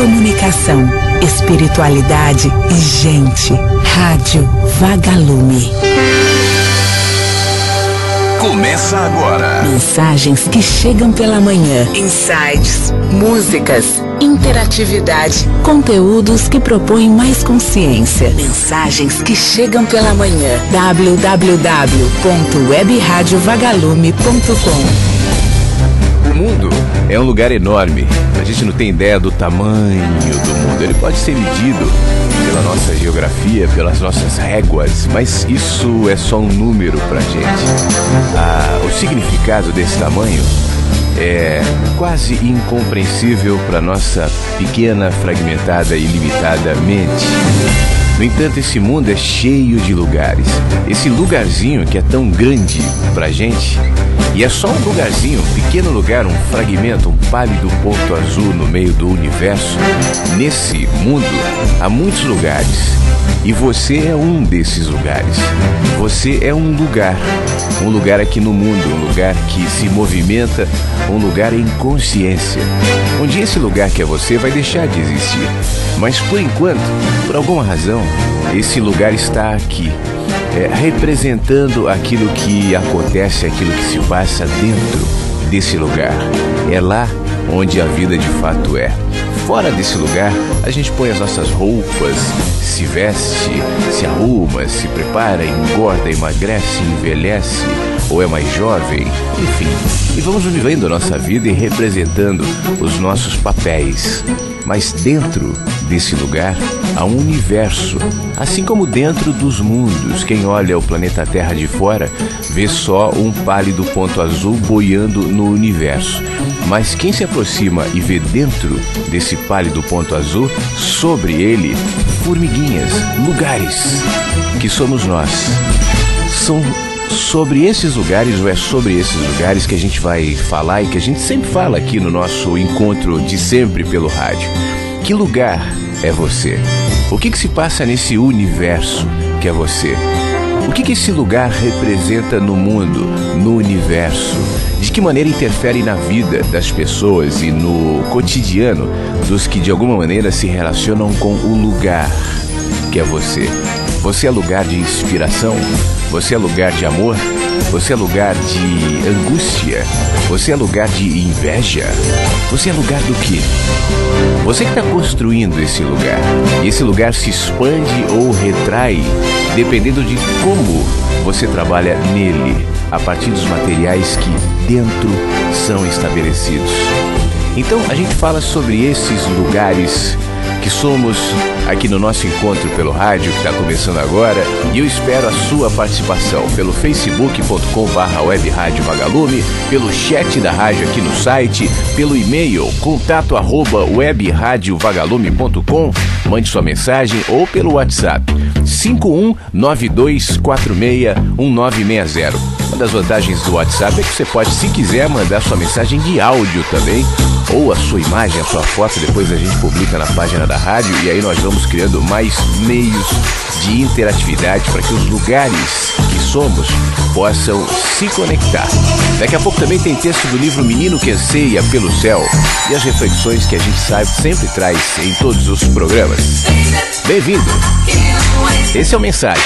comunicação, espiritualidade e gente. Rádio Vagalume. Começa agora. Mensagens que chegam pela manhã. Insights, músicas, interatividade, conteúdos que propõem mais consciência. Mensagens que chegam pela manhã. www.webradiovagalume.com. O mundo é um lugar enorme. A gente não tem ideia do tamanho do mundo. Ele pode ser medido pela nossa geografia, pelas nossas réguas, mas isso é só um número pra gente. O significado desse tamanho é quase incompreensível para nossa pequena, fragmentada e limitada mente. No entanto, esse mundo é cheio de lugares. Esse lugarzinho que é tão grande pra gente, e é só um lugarzinho, um pequeno lugar, um fragmento, um pálido ponto azul no meio do universo. Nesse mundo há muitos lugares, e você é um desses lugares. Você é um lugar aqui no mundo, um lugar que se movimenta, um lugar em consciência. Um dia esse lugar que é você vai deixar de existir, mas por enquanto, por alguma razão, esse lugar está aqui, representando aquilo que acontece, aquilo que se passa dentro desse lugar. É lá onde a vida de fato é. Fora desse lugar, a gente põe as nossas roupas, se veste, se arruma, se prepara, engorda, emagrece, envelhece, ou é mais jovem, enfim. E vamos vivendo a nossa vida e representando os nossos papéis. Mas dentro desse lugar há um universo, assim como dentro dos mundos. Quem olha o planeta Terra de fora vê só um pálido ponto azul boiando no universo. Mas quem se aproxima e vê dentro desse pálido ponto azul, sobre ele, formiguinhas, lugares, que somos nós. São sobre esses lugares, ou é sobre esses lugares que a gente vai falar e que a gente sempre fala aqui no nosso encontro de sempre pelo rádio. Que lugar é você? O que se passa nesse universo que é você? O que esse lugar representa no mundo, no universo? De que maneira interfere na vida das pessoas e no cotidiano dos que de alguma maneira se relacionam com o lugar que é você? Você é lugar de inspiração? Você é lugar de amor? Você é lugar de angústia? Você é lugar de inveja? Você é lugar do quê? Você que está construindo esse lugar. E esse lugar se expande ou retrai, dependendo de como você trabalha nele, a partir dos materiais que dentro são estabelecidos. Então a gente fala sobre esses lugares que somos aqui no nosso encontro pelo rádio, que está começando agora, e eu espero a sua participação pelo facebook.com/webradiovagalume, pelo chat da rádio aqui no site, pelo e-mail contato@webradiovagalume.com, mande sua mensagem, ou pelo WhatsApp 5192461960. Uma das vantagens do WhatsApp é que você pode, se quiser, mandar sua mensagem de áudio também, ou a sua imagem, a sua foto, depois a gente publica na página da rádio, e aí nós vamos criando mais meios de interatividade para que os lugares que somos possam se conectar. Daqui a pouco também tem texto do livro Menino que Anseia pelo Céu e as reflexões que a gente sempre traz em todos os programas. Bem-vindo! Esse é o Mensagem.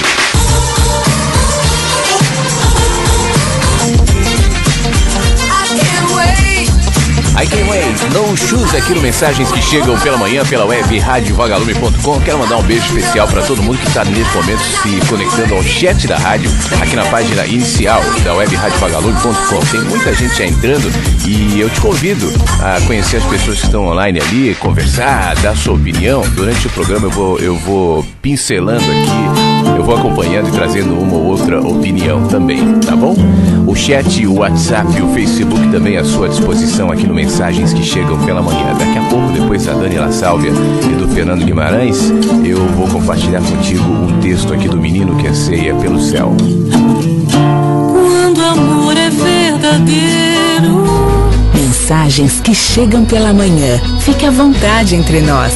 I Can't Wait, No Shoes aqui no Mensagens que Chegam pela manhã pela web radiovagalume.com. Quero mandar um beijo especial para todo mundo que está nesse momento se conectando ao chat da rádio aqui na página inicial da web radiovagalume.com. Tem muita gente já entrando e eu te convido a conhecer as pessoas que estão online ali, conversar, dar sua opinião. Durante o programa eu vou pincelando aqui, eu vou acompanhando e trazendo uma ou outra opinião também, tá bom? O chat, o WhatsApp e o Facebook também à sua disposição aqui no Mensagens que Chegam pela manhã. Daqui a pouco, depois da Dani La Sálvia e do Fernando Guimarães, eu vou compartilhar contigo um texto aqui do Menino que Anseia pelo Céu. Quando o amor é verdadeiro. Mensagens que chegam pela manhã. Fique à vontade entre nós.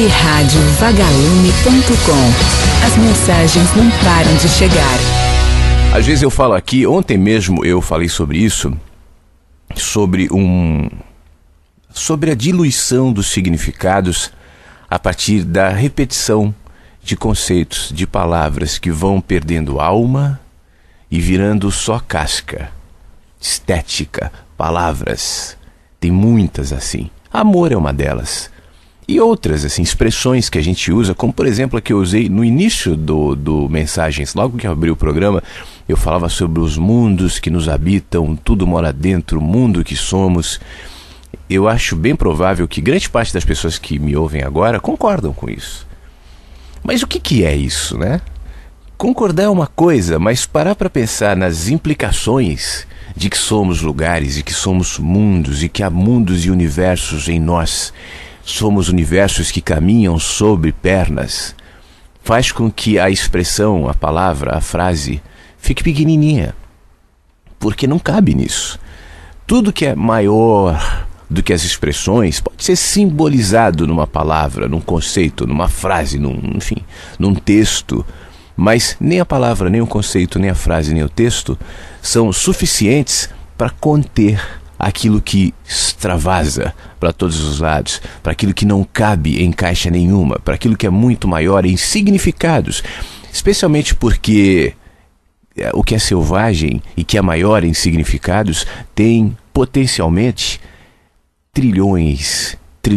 webradiovagalume.com. As mensagens não param de chegar. Às vezes eu falo aqui, ontem mesmo eu falei sobre isso, sobre a diluição dos significados a partir da repetição de conceitos, de palavras que vão perdendo alma e virando só casca, estética, palavras. Tem muitas assim. Amor é uma delas. E outras, assim, expressões que a gente usa, como por exemplo a que eu usei no início do Mensagens, logo que eu abri o programa, eu falava sobre os mundos que nos habitam, tudo mora dentro, o mundo que somos. Eu acho bem provável que grande parte das pessoas que me ouvem agora concordam com isso. Mas o que é isso, né? Concordar é uma coisa, mas parar para pensar nas implicações de que somos lugares, de que somos mundos, e que há mundos e universos em nós, somos universos que caminham sobre pernas, faz com que a expressão, a palavra, a frase fique pequenininha, porque não cabe nisso. Tudo que é maior do que as expressões pode ser simbolizado numa palavra, num conceito, numa frase, enfim, num texto, mas nem a palavra, nem o conceito, nem a frase, nem o texto são suficientes para conter aquilo que extravasa para todos os lados, para aquilo que não cabe em caixa nenhuma, para aquilo que é muito maior em significados, especialmente porque o que é selvagem e que é maior em significados tem potencialmente trilhões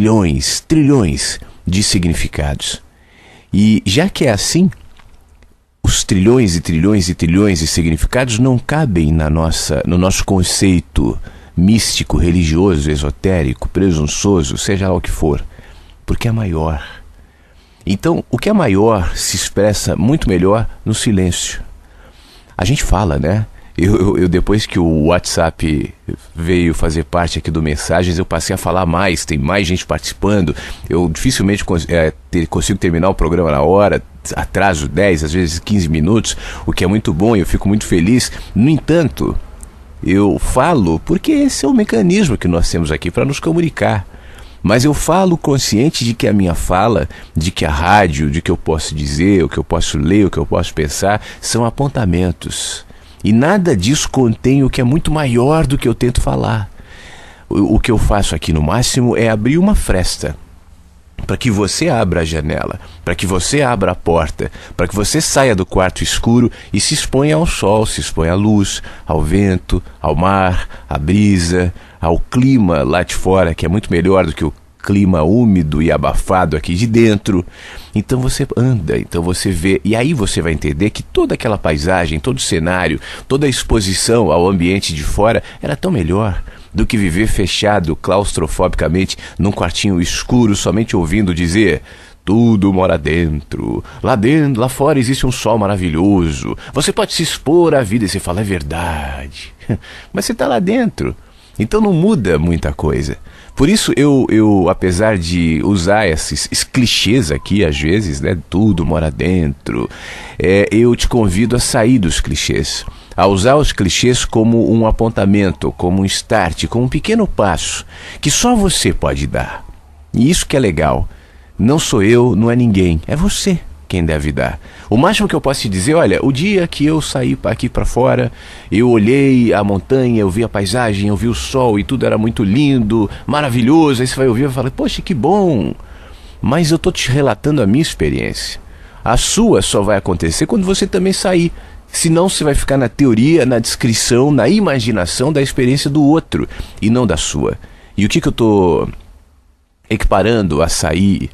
de significados. E já que é assim, os trilhões e trilhões e trilhões de significados não cabem no nosso conceito místico, religioso, esotérico, presunçoso, seja lá o que for, porque é maior. Então, o que é maior se expressa muito melhor no silêncio. A gente fala, né? Eu depois que o WhatsApp veio fazer parte aqui do Mensagens, eu passei a falar mais, tem mais gente participando, eu dificilmente consigo terminar o programa na hora, atraso 10, às vezes 15 minutos, o que é muito bom e eu fico muito feliz. No entanto, eu falo porque esse é o mecanismo que nós temos aqui para nos comunicar. Mas eu falo consciente de que a minha fala, de que a rádio, de que eu posso dizer, o que eu posso ler, o que eu posso pensar, são apontamentos. E nada disso contém o que é muito maior do que eu tento falar. O que eu faço aqui no máximo é abrir uma fresta para que você abra a janela, para que você abra a porta, para que você saia do quarto escuro e se exponha ao sol, se exponha à luz, ao vento, ao mar, à brisa, ao clima lá de fora, que é muito melhor do que o clima úmido e abafado aqui de dentro. Então você anda, então você vê, e aí você vai entender que toda aquela paisagem, todo o cenário, toda a exposição ao ambiente de fora era tão melhor do que viver fechado claustrofobicamente num quartinho escuro, somente ouvindo dizer: tudo mora dentro, lá fora existe um sol maravilhoso, você pode se expor à vida. E você fala: é verdade, mas você está lá dentro, então não muda muita coisa. Por isso eu apesar de usar esses clichês aqui às vezes, né, tudo mora dentro, eu te convido a sair dos clichês, a usar os clichês como um apontamento, como um start, como um pequeno passo que só você pode dar. E isso que é legal. Não sou eu, não é ninguém, é você quem deve dar. O máximo que eu posso te dizer: olha, o dia que eu saí aqui para fora, eu olhei a montanha, eu vi a paisagem, eu vi o sol e tudo era muito lindo, maravilhoso. Aí você vai ouvir e vai falar: poxa, que bom. Mas eu estou te relatando a minha experiência. A sua só vai acontecer quando você também sair. Senão você vai ficar na teoria, na descrição, na imaginação da experiência do outro e não da sua. E o que eu estou equiparando a sair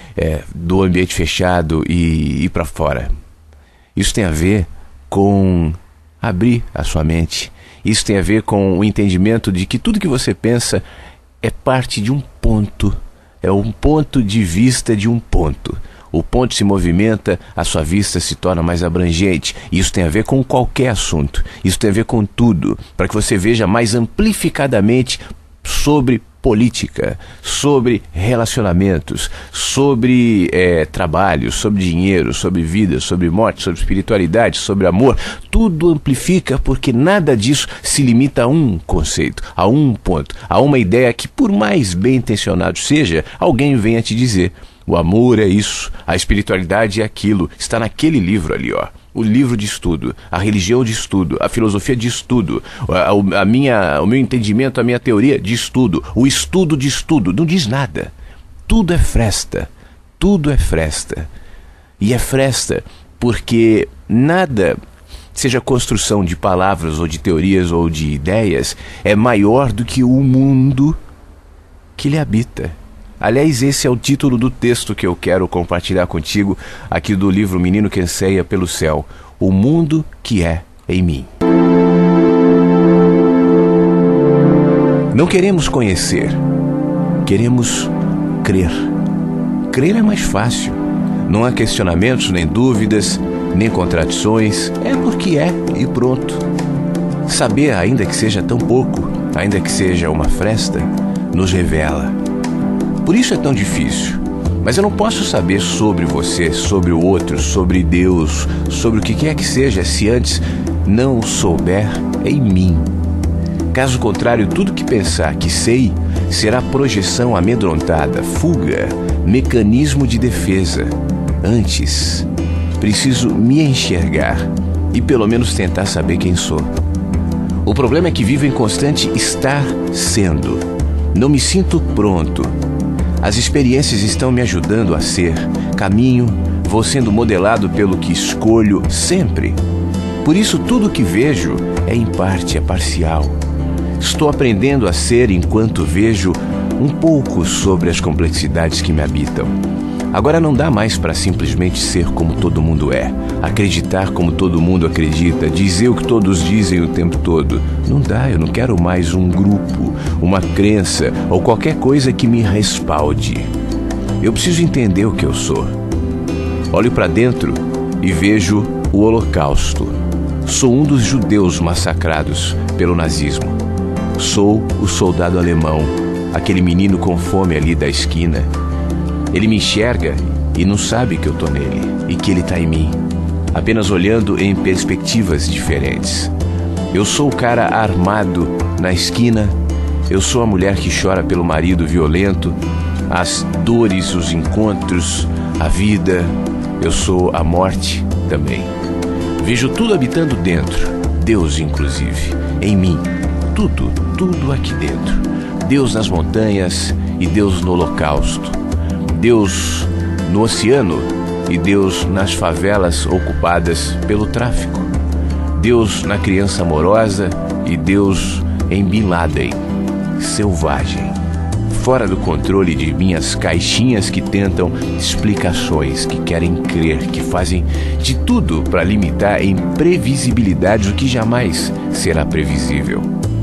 do ambiente fechado e ir para fora? Isso tem a ver com abrir a sua mente. Isso tem a ver com o entendimento de que tudo que você pensa é parte de um ponto. É um ponto de vista de um ponto. O ponto se movimenta, a sua vista se torna mais abrangente. Isso tem a ver com qualquer assunto. Isso tem a ver com tudo, para que você veja mais amplificadamente sobre política, sobre relacionamentos, sobre trabalho, sobre dinheiro, sobre vida, sobre morte, sobre espiritualidade, sobre amor. Tudo amplifica, porque nada disso se limita a um conceito, a um ponto, a uma ideia que, por mais bem intencionado seja, alguém venha te dizer: o amor é isso, a espiritualidade é aquilo, está naquele livro ali, ó. O livro de estudo, a religião de estudo, a filosofia de estudo, o meu entendimento, a minha teoria de estudo, o estudo de estudo. Não diz nada. Tudo é fresta, tudo é fresta. E é fresta porque nada, seja construção de palavras ou de teorias ou de ideias, é maior do que o mundo que lhe habita. Aliás, esse é o título do texto que eu quero compartilhar contigo aqui do livro Menino que Anseia pelo Céu, o mundo que é em mim. Não queremos conhecer, queremos crer. Crer é mais fácil. Não há questionamentos, nem dúvidas, nem contradições. É porque é e pronto. Saber, ainda que seja tão pouco, ainda que seja uma fresta, nos revela. Por isso é tão difícil. Mas eu não posso saber sobre você, sobre o outro, sobre Deus, sobre o que quer que seja, se antes não o souber em mim. Caso contrário, tudo que pensar que sei será projeção amedrontada, fuga, mecanismo de defesa. Antes, preciso me enxergar e pelo menos tentar saber quem sou. O problema é que vivo em constante estar sendo. Não me sinto pronto. As experiências estão me ajudando a ser. Caminho, vou sendo modelado pelo que escolho sempre. Por isso, tudo que vejo é em parte, é parcial. Estou aprendendo a ser enquanto vejo um pouco sobre as complexidades que me habitam. Agora não dá mais para simplesmente ser como todo mundo é, acreditar como todo mundo acredita, dizer o que todos dizem o tempo todo. Não dá, eu não quero mais um grupo, uma crença ou qualquer coisa que me respalde. Eu preciso entender o que eu sou. Olho para dentro e vejo o Holocausto. Sou um dos judeus massacrados pelo nazismo. Sou o soldado alemão, aquele menino com fome ali da esquina. Ele me enxerga e não sabe que eu tô nele e que ele tá em mim, apenas olhando em perspectivas diferentes. Eu sou o cara armado na esquina, eu sou a mulher que chora pelo marido violento, as dores, os encontros, a vida. Eu sou a morte também. Vejo tudo habitando dentro, Deus inclusive, em mim, tudo aqui dentro. Deus nas montanhas e Deus no Holocausto. Deus no oceano e Deus nas favelas ocupadas pelo tráfico. Deus na criança amorosa e Deus em Bin Laden, selvagem, fora do controle de minhas caixinhas que tentam explicações, que querem crer, que fazem de tudo para limitar em previsibilidade o que jamais será previsível.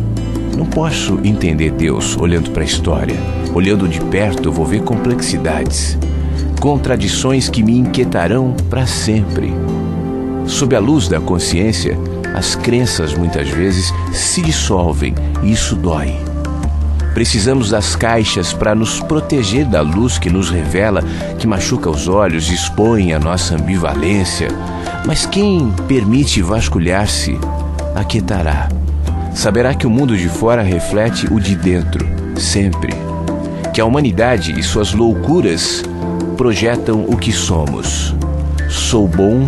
Não posso entender Deus olhando para a história. Olhando de perto, eu vou ver complexidades, contradições que me inquietarão para sempre. Sob a luz da consciência, as crenças muitas vezes se dissolvem e isso dói. Precisamos das caixas para nos proteger da luz que nos revela, que machuca os olhos, expõe a nossa ambivalência. Mas quem permite vasculhar-se, aquietará. Saberá que o mundo de fora reflete o de dentro, sempre. Que a humanidade e suas loucuras projetam o que somos. Sou bom,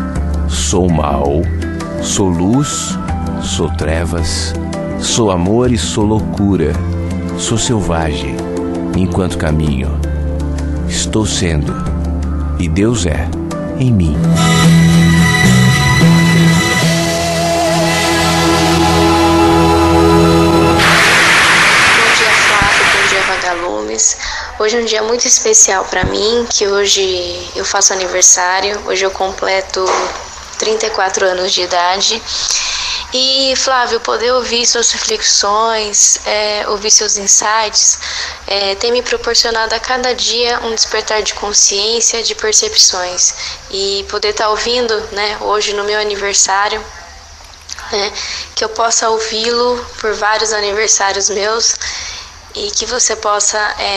sou mal, sou luz, sou trevas, sou amor e sou loucura, sou selvagem, enquanto caminho. Estou sendo, e Deus é em mim. Hoje é um dia muito especial para mim, que hoje eu faço aniversário, hoje eu completo 34 anos de idade. E Flávio, poder ouvir suas reflexões, ouvir seus insights, tem me proporcionado a cada dia um despertar de consciência, de percepções. E poder estar ouvindo, né, hoje no meu aniversário, que eu possa ouvi-lo por vários aniversários meus, e que você possa,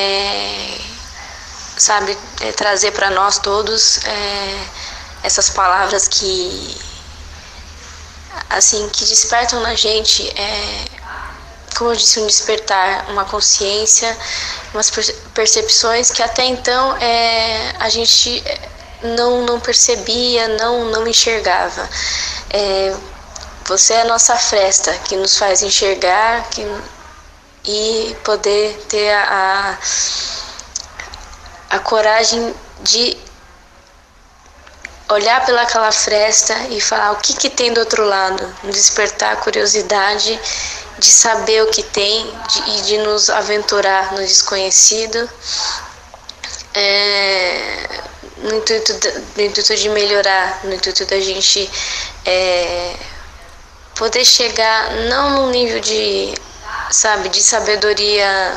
trazer para nós todos essas palavras que despertam na gente, como eu disse, um despertar, uma consciência, umas percepções que até então a gente não percebia, não enxergava. Você é a nossa fresta que nos faz enxergar, e poder ter a coragem de olhar pelaquela fresta e falar o que tem do outro lado, despertar a curiosidade de saber o que tem e de nos aventurar no desconhecido, no intuito de melhorar, no intuito da gente poder chegar não num nível de sabedoria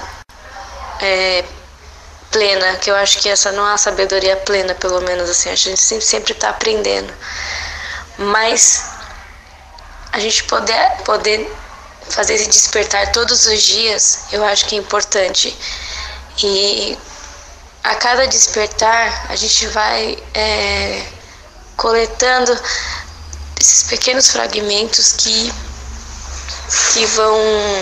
plena, que eu acho que essa não é a sabedoria plena, pelo menos assim, a gente sempre está aprendendo, mas a gente poder fazer esse despertar todos os dias, eu acho que é importante. E a cada despertar a gente vai coletando esses pequenos fragmentos que vão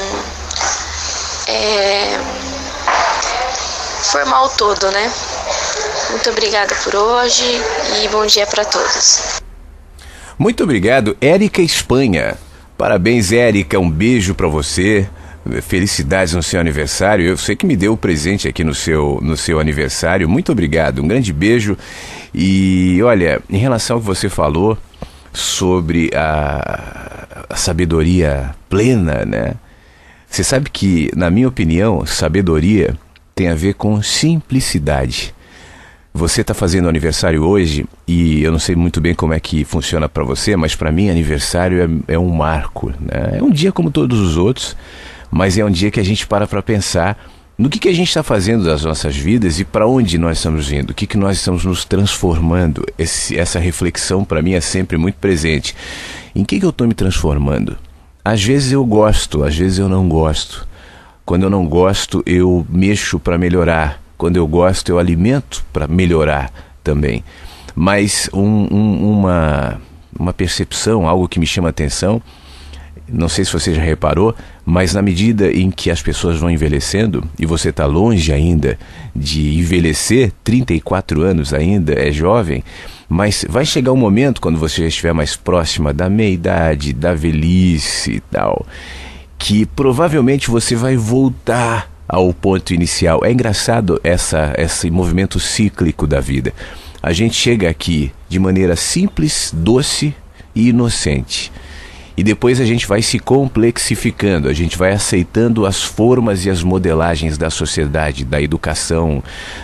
formar o todo, né? Muito obrigada por hoje e bom dia para todos. Muito obrigado, Érica Espanha. Parabéns, Érica, um beijo para você. Felicidades no seu aniversário. Eu sei que me deu o presente aqui no seu aniversário. Muito obrigado, um grande beijo. E olha, em relação ao que você falou sobre a sabedoria plena, né? Você sabe que, na minha opinião, sabedoria tem a ver com simplicidade. Você está fazendo aniversário hoje e eu não sei muito bem como é que funciona para você, mas para mim aniversário é um marco, né? É um dia como todos os outros, mas é um dia que a gente para pensar no que a gente está fazendo das nossas vidas e para onde nós estamos indo, o que nós estamos nos transformando. Essa reflexão para mim é sempre muito presente. Em que eu estou me transformando? Às vezes eu gosto, às vezes eu não gosto. Quando eu não gosto, eu mexo para melhorar. Quando eu gosto, eu alimento para melhorar também. Mas uma percepção, algo que me chama a atenção, não sei se você já reparou, mas na medida em que as pessoas vão envelhecendo, e você está longe ainda de envelhecer, 34 anos ainda, é jovem, mas vai chegar um momento, quando você já estiver mais próxima da meia-idade, da velhice e tal, que provavelmente você vai voltar ao ponto inicial. É engraçado esse movimento cíclico da vida. A gente chega aqui de maneira simples, doce e inocente. E depois a gente vai se complexificando, a gente vai aceitando as formas e as modelagens da sociedade, da educação,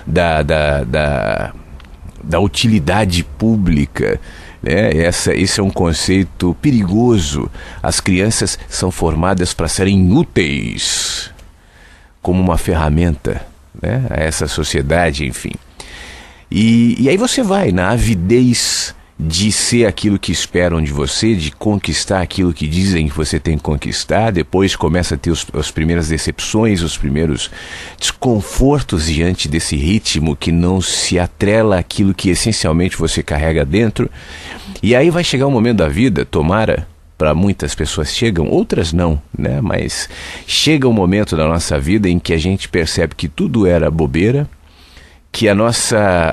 da utilidade pública. Esse é um conceito perigoso. As crianças são formadas para serem úteis, como uma ferramenta, né, a essa sociedade, enfim. E aí você vai na avidez de ser aquilo que esperam de você, de conquistar aquilo que dizem que você tem que conquistar. Depois começa a ter as primeiras decepções, os primeiros desconfortos diante desse ritmo que não se atrela àquilo que essencialmente você carrega dentro. E aí vai chegar um momento da vida, tomara, para muitas pessoas chegam, outras não, né? Mas chega um momento da nossa vida em que a gente percebe que tudo era bobeira, que a nossa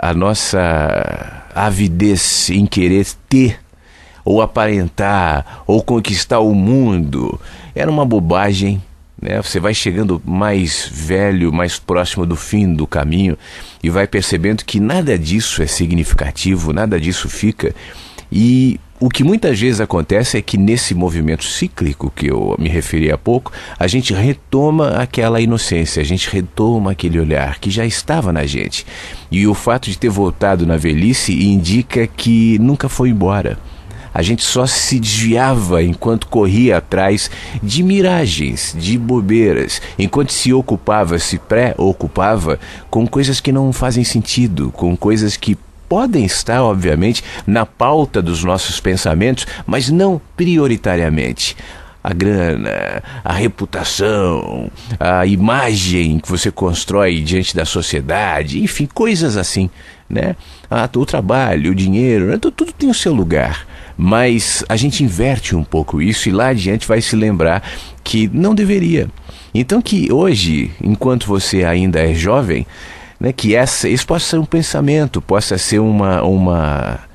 avidez em querer ter, ou aparentar, ou conquistar o mundo, era uma bobagem, né? Você vai chegando mais velho, mais próximo do fim do caminho e vai percebendo que nada disso é significativo, nada disso fica. E o que muitas vezes acontece é que nesse movimento cíclico que eu me referi há pouco, a gente retoma aquela inocência, a gente retoma aquele olhar que já estava na gente. E o fato de ter voltado na velhice indica que nunca foi embora. A gente só se desviava enquanto corria atrás de miragens, de bobeiras, enquanto se preocupava com coisas que não fazem sentido, com coisas que podem estar, obviamente, na pauta dos nossos pensamentos, mas não prioritariamente. A grana, a reputação, a imagem que você constrói diante da sociedade, enfim, coisas assim, né? O trabalho, o dinheiro, né? Tudo tem o seu lugar, mas a gente inverte um pouco isso e lá adiante vai se lembrar que não deveria. Então que hoje, enquanto você ainda é jovem, né, que isso possa ser um pensamento, possa ser uma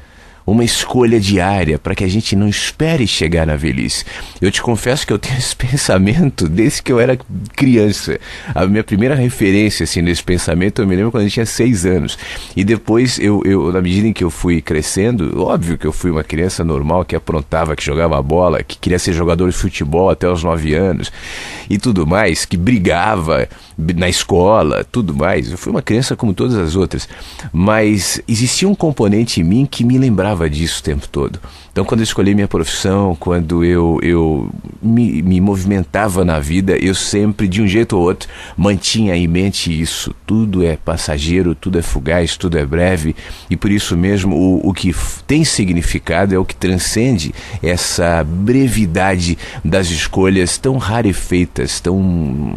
uma escolha diária para que a gente não espere chegar na velhice. Eu te confesso que eu tenho esse pensamento desde que eu era criança. A minha primeira referência assim, nesse pensamento eu me lembro quando eu tinha 6 anos. E depois, eu, na medida em que eu fui crescendo, óbvio que eu fui uma criança normal que aprontava, que jogava bola, que queria ser jogador de futebol até os 9 anos e tudo mais, que brigava na escola, tudo mais. Eu fui uma criança como todas as outras, mas existia um componente em mim que me lembrava disso o tempo todo. Então, quando eu escolhi minha profissão, quando eu me movimentava na vida, eu sempre, de um jeito ou outro, mantinha em mente isso. Tudo é passageiro, tudo é fugaz, tudo é breve, e por isso mesmo o que tem significado é o que transcende essa brevidade das escolhas tão rarefeitas, tão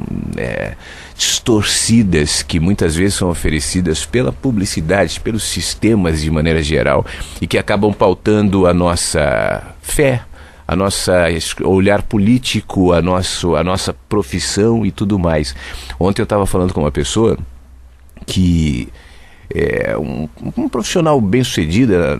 distorcidas, que muitas vezes são oferecidas pela publicidade, pelos sistemas de maneira geral, e que acabam pautando a nossa fé, a nossa olhar político, a nossa profissão e tudo mais. Ontem eu estava falando com uma pessoa que é um profissional bem-sucedido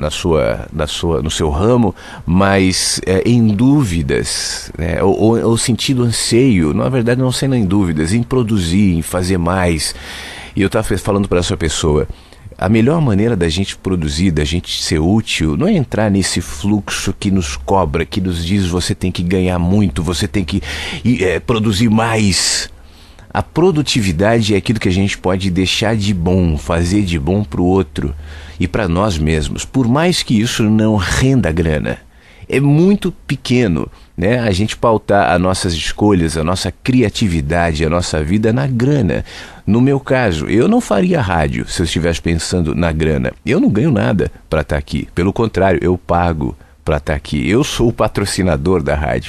no seu ramo, mas em dúvidas, né, ou sentindo anseio, na verdade não sendo em dúvidas, em produzir, em fazer mais. E eu estava falando para essa pessoa, a melhor maneira da gente produzir, da gente ser útil, não é entrar nesse fluxo que nos cobra, que nos diz você tem que ganhar muito, você tem que produzir mais. A produtividade é aquilo que a gente pode deixar de bom, fazer de bom para o outro e para nós mesmos, por mais que isso não renda grana. É muito pequeno, né? A gente pautar as nossas escolhas, a nossa criatividade, a nossa vida na grana. No meu caso, eu não faria rádio se eu estivesse pensando na grana. Eu não ganho nada para estar aqui. Pelo contrário, eu pago para estar aqui. Eu sou o patrocinador da rádio.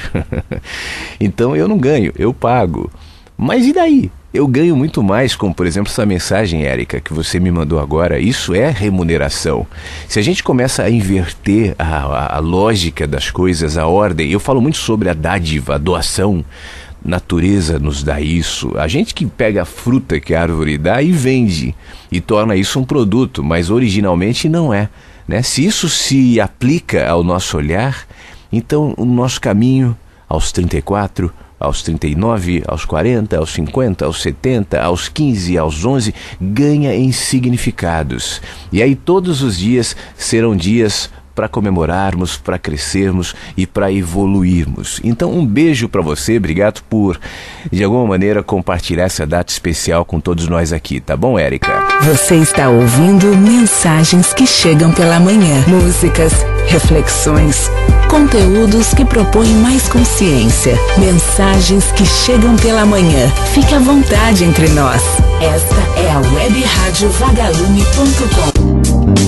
Então eu não ganho, eu pago. Mas e daí? Eu ganho muito mais, como por exemplo essa mensagem, Érica, que você me mandou agora. Isso é remuneração. Se a gente começa a inverter a lógica das coisas, a ordem, eu falo muito sobre a dádiva, a doação. Natureza nos dá isso. A gente que pega a fruta que a árvore dá e vende e torna isso um produto, mas originalmente não é, né? Se isso se aplica ao nosso olhar, então o nosso caminho aos 34, aos 39, aos 40, aos 50, aos 70, aos 15, aos 11, ganha em significados. E aí todos os dias serão dias para comemorarmos, para crescermos e para evoluirmos. Então um beijo para você, obrigado por, de alguma maneira, compartilhar essa data especial com todos nós aqui, tá bom, Érica? Você está ouvindo Mensagens que Chegam pela Manhã. Músicas, reflexões, conteúdos que propõem mais consciência. Mensagens que chegam pela manhã. Fique à vontade entre nós. Esta é a Web Rádio Vagalume.com.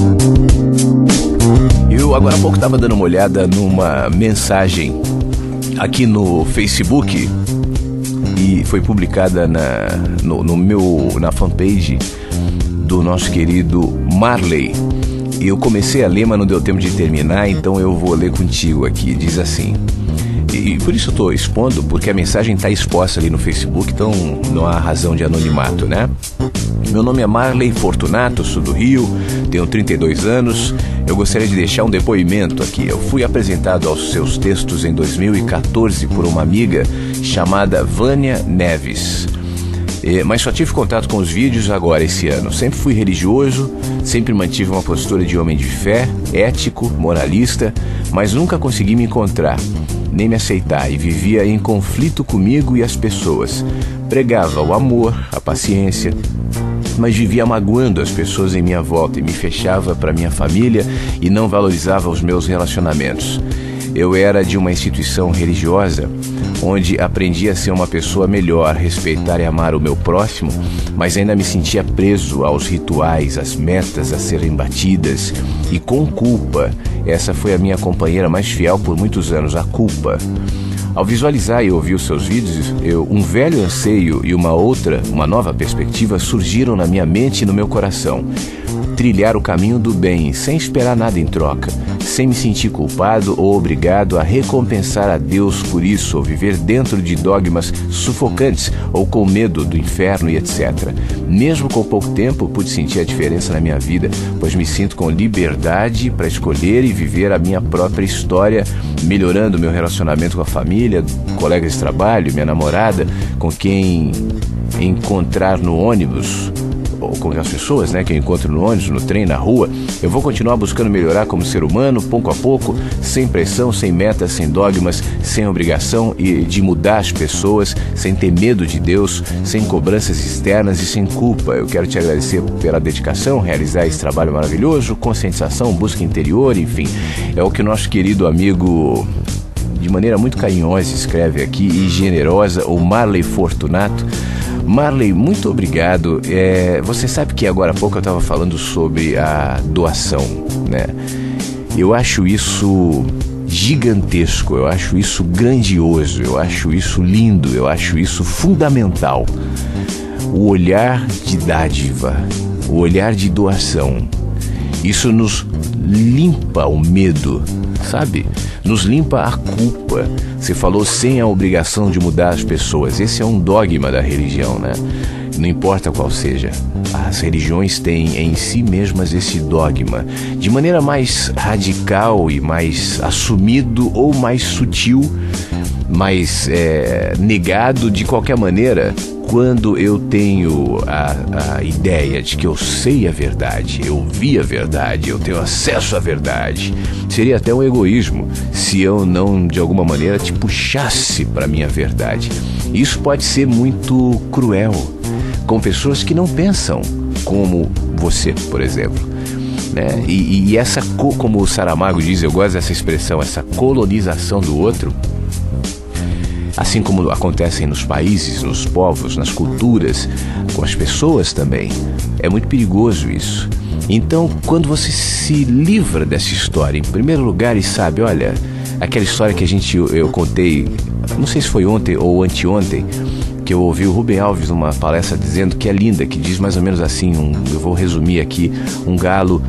Eu agora há pouco estava dando uma olhada numa mensagem aqui no Facebook e foi publicada na fanpage do nosso querido Marley. Eu comecei a ler, mas não deu tempo de terminar, então eu vou ler contigo aqui. Diz assim, e por isso eu estou expondo, porque a mensagem está exposta ali no Facebook, então não há razão de anonimato, né? Meu nome é Marley Fortunato, sou do Rio, tenho 32 anos. Eu gostaria de deixar um depoimento aqui. Eu fui apresentado aos seus textos em 2014 por uma amiga chamada Vânia Neves. Mas só tive contato com os vídeos agora esse ano. Sempre fui religioso, sempre mantive uma postura de homem de fé, ético, moralista, mas nunca consegui me encontrar, nem me aceitar, e vivia em conflito comigo e as pessoas. Pregava o amor, a paciência, mas vivia magoando as pessoas em minha volta e me fechava para minha família e não valorizava os meus relacionamentos. Eu era de uma instituição religiosa onde aprendi a ser uma pessoa melhor, respeitar e amar o meu próximo, mas ainda me sentia preso aos rituais, às metas a serem batidas e com culpa. Essa foi a minha companheira mais fiel por muitos anos, a culpa. Ao visualizar e ouvir os seus vídeos, um velho anseio e uma nova perspectiva surgiram na minha mente e no meu coração. trilhar o caminho do bem, sem esperar nada em troca, sem me sentir culpado ou obrigado a recompensar a Deus por isso, ou viver dentro de dogmas sufocantes, ou com medo do inferno e etc. Mesmo com pouco tempo, pude sentir a diferença na minha vida, pois me sinto com liberdade para escolher e viver a minha própria história, melhorando meu relacionamento com a família, colegas de trabalho, minha namorada, com quem encontrar no ônibus, ou com as pessoas, que eu encontro no ônibus, no trem, na rua. Eu vou continuar buscando melhorar como ser humano, pouco a pouco, sem pressão, sem metas, sem dogmas, sem obrigação e de mudar as pessoas, sem ter medo de Deus, sem cobranças externas e sem culpa. Eu quero te agradecer pela dedicação, realizar esse trabalho maravilhoso, conscientização, busca interior, enfim. É o que o nosso querido amigo, de maneira muito carinhosa, escreve aqui e generosa, o Marley Fortunato. Marley, muito obrigado. Você sabe que agora há pouco eu estava falando sobre a doação, Eu acho isso gigantesco, eu acho isso grandioso, eu acho isso lindo, eu acho isso fundamental. O olhar de dádiva, o olhar de doação, isso nos limpa o medo, sabe? Nos limpa a culpa. Você falou sem a obrigação de mudar as pessoas. Esse é um dogma da religião, Não importa qual seja. As religiões têm em si mesmas esse dogma. De maneira mais radical e mais assumido ou mais sutil, mais negado, de qualquer maneira, quando eu tenho a ideia de que eu sei a verdade, eu vi a verdade, eu tenho acesso à verdade, seria até um egoísmo se eu não, de alguma maneira, te puxasse para a minha verdade. Isso pode ser muito cruel com pessoas que não pensam como você, por exemplo. E essa, como o Saramago diz, eu gosto dessa expressão, essa colonização do outro, assim como acontecem nos países, nos povos, nas culturas, com as pessoas também. É muito perigoso isso. Então, quando você se livra dessa história, em primeiro lugar, e sabe, olha, aquela história que eu contei, não sei se foi ontem ou anteontem, que eu ouvi o Rubem Alves numa palestra dizendo que é linda, que diz mais ou menos assim, eu vou resumir aqui, um galo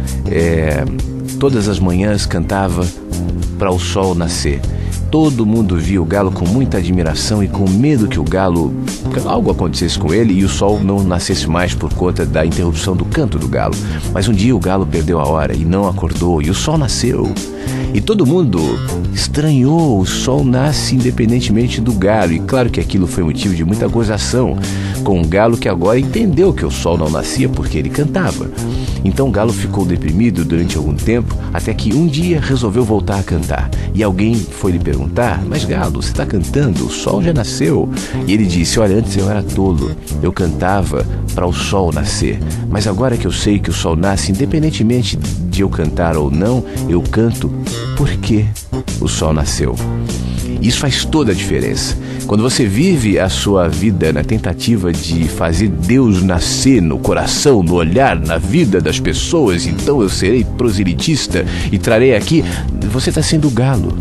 todas as manhãs cantava para o sol nascer. Todo mundo via o galo com muita admiração e com medo que algo acontecesse com ele e o sol não nascesse mais por conta da interrupção do canto do galo. Mas um dia o galo perdeu a hora e não acordou e o sol nasceu. E todo mundo estranhou, o sol nasce independentemente do galo. E claro que aquilo foi motivo de muita gozação com o galo, que agora entendeu que o sol não nascia porque ele cantava. Então o galo ficou deprimido durante algum tempo, até que um dia resolveu voltar a cantar. E alguém foi lhe perguntar: mas galo, você está cantando? O sol já nasceu. E ele disse: olha, antes eu era tolo, eu cantava para o sol nascer. Mas agora que eu sei que o sol nasce, independentemente de eu cantar ou não, eu canto porque o sol nasceu. Isso faz toda a diferença. Quando você vive a sua vida na tentativa de fazer Deus nascer no coração, no olhar, na vida das pessoas, então eu serei proselitista e trarei aqui, você está sendo galo.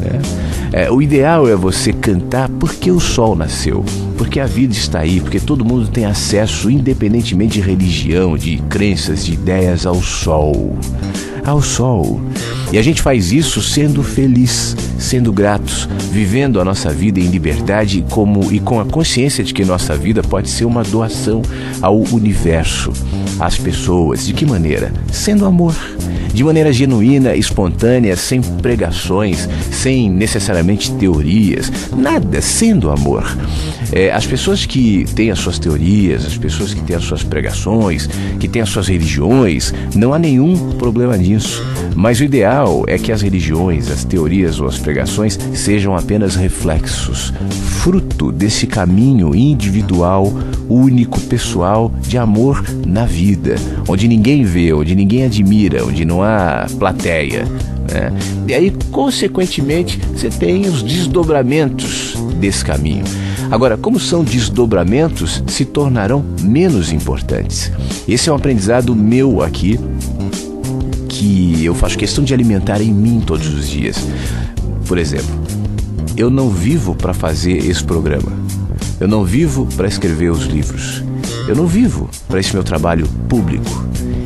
O ideal é você cantar porque o sol nasceu, porque a vida está aí, porque todo mundo tem acesso, independentemente de religião, de crenças, de ideias, ao sol. E a gente faz isso sendo feliz, sendo gratos, vivendo a nossa vida em liberdade e com a consciência de que nossa vida pode ser uma doação ao universo, às pessoas. De que maneira? Sendo amor. De maneira genuína, espontânea, sem pregações, sem necessariamente teorias, nada, sendo amor. As pessoas que têm as suas teorias, as pessoas que têm as suas pregações, que têm as suas religiões, não há nenhum problema nisso. Mas o ideal é que as religiões, as teorias ou as pregações sejam apenas reflexos, fruto desse caminho individual, único, pessoal, de amor na vida, onde ninguém vê, onde ninguém admira, onde não há plateia. E aí, consequentemente, você tem os desdobramentos desse caminho. Agora, como são desdobramentos, se tornarão menos importantes. Esse é um aprendizado meu aqui, que eu faço questão de alimentar em mim todos os dias. Por exemplo, eu não vivo para fazer esse programa. Eu não vivo para escrever os livros. Eu não vivo para esse meu trabalho público.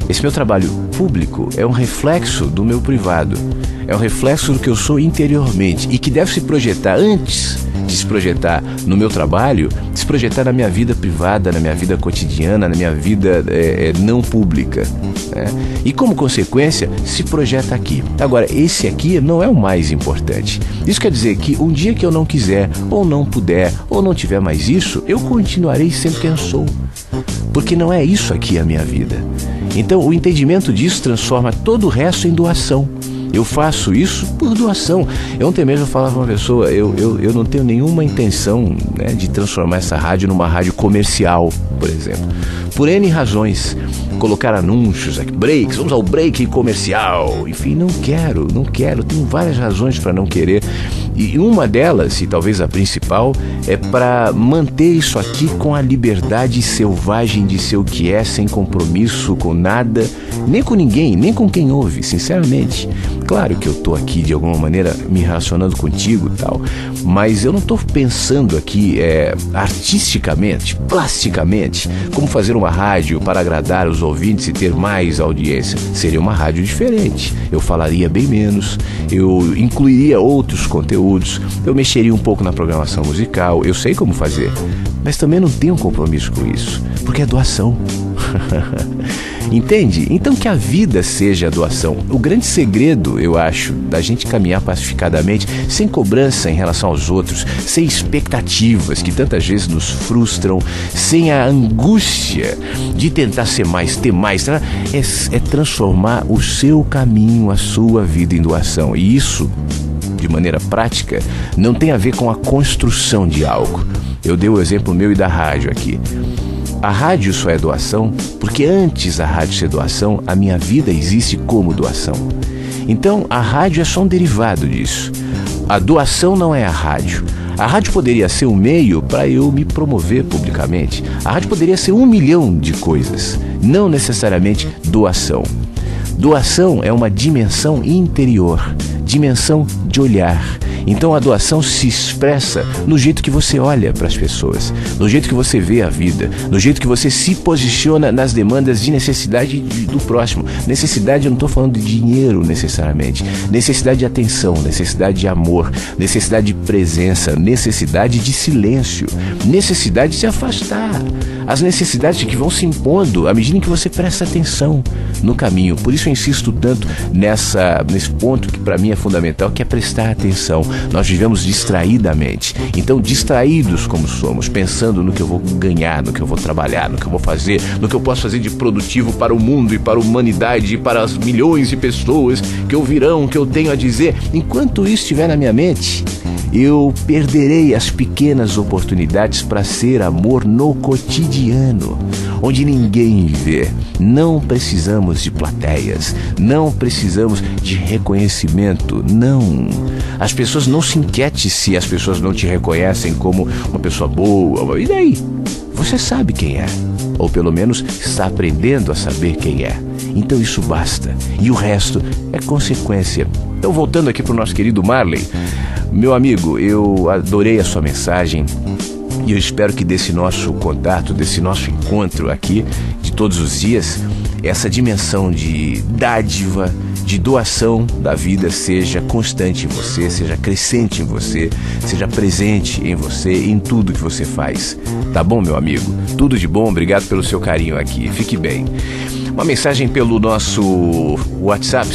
Esse meu trabalho público é um reflexo do meu privado, é um reflexo do que eu sou interiormente e que deve se projetar antes de se projetar no meu trabalho, de se projetar na minha vida privada, na minha vida cotidiana, na minha vida não pública, né? E como consequência, se projeta aqui. Agora, esse aqui não é o mais importante. Isso quer dizer que um dia que eu não quiser, ou não puder, ou não tiver mais isso, eu continuarei sendo quem eu sou. Porque não é isso aqui a minha vida. Então, o entendimento disso transforma todo o resto em doação. Eu faço isso por doação. Ontem mesmo eu falava para uma pessoa, eu não tenho nenhuma intenção, né, de transformar essa rádio numa rádio comercial, por exemplo. Por N razões. Colocar anúncios, breaks, vamos ao break comercial. Enfim, não quero. Tenho várias razões para não querer. E uma delas, e talvez a principal, é para manter isso aqui com a liberdade selvagem de ser o que é, sem compromisso com nada, nem com ninguém, nem com quem ouve, sinceramente. Claro que eu tô aqui de alguma maneira me relacionando contigo e tal, mas eu não tô pensando aqui artisticamente, plasticamente, como fazer uma rádio para agradar os ouvintes e ter mais audiência. Seria uma rádio diferente. Eu falaria bem menos, eu incluiria outros conteúdos, eu mexeria um pouco na programação musical, eu sei como fazer, mas também não tenho compromisso com isso, porque é doação. Entende? Então que a vida seja a doação. O grande segredo, eu acho, da gente caminhar pacificadamente, sem cobrança em relação aos outros, sem expectativas que tantas vezes nos frustram, sem a angústia de tentar ser mais, ter mais, é transformar o seu caminho, a sua vida em doação. E isso, de maneira prática, não tem a ver com a construção de algo. Eu dei o exemplo meu e da rádio aqui. A rádio só é doação porque antes da rádio ser doação, a minha vida existe como doação. Então, a rádio é só um derivado disso. A doação não é a rádio. A rádio poderia ser um meio para eu me promover publicamente. A rádio poderia ser 1 milhão de coisas, não necessariamente doação. Doação é uma dimensão interior, dimensão de olhar. Então a doação se expressa no jeito que você olha para as pessoas, no jeito que você vê a vida, no jeito que você se posiciona nas demandas de necessidade do próximo. Necessidade, eu não estou falando de dinheiro necessariamente, necessidade de atenção, necessidade de amor, necessidade de presença, necessidade de silêncio, necessidade de se afastar. As necessidades que vão se impondo à medida em que você presta atenção no caminho. Por isso eu insisto tanto nesse ponto que para mim é fundamental, que é prestar atenção. Nós vivemos distraidamente. Então, distraídos como somos, pensando no que eu vou ganhar, no que eu vou trabalhar, no que eu vou fazer, no que eu posso fazer de produtivo para o mundo e para a humanidade e para as milhões de pessoas que ouvirão o que eu tenho a dizer. Enquanto isso estiver na minha mente, eu perderei as pequenas oportunidades para ser amor no cotidiano, onde ninguém vê. Não precisamos de plateias, não precisamos de reconhecimento, não. As pessoas não se inquietem se as pessoas não te reconhecem como uma pessoa boa. E daí? Você sabe quem é, ou pelo menos está aprendendo a saber quem é. Então isso basta, e o resto é consequência. Então, voltando aqui para o nosso querido Marley, meu amigo, eu adorei a sua mensagem e eu espero que desse nosso contato, desse nosso encontro aqui de todos os dias, essa dimensão de dádiva, de doação da vida seja constante em você, seja crescente em você, seja presente em você, em tudo que você faz. Tá bom, meu amigo? Tudo de bom, obrigado pelo seu carinho aqui. Fique bem. Uma mensagem pelo nosso WhatsApp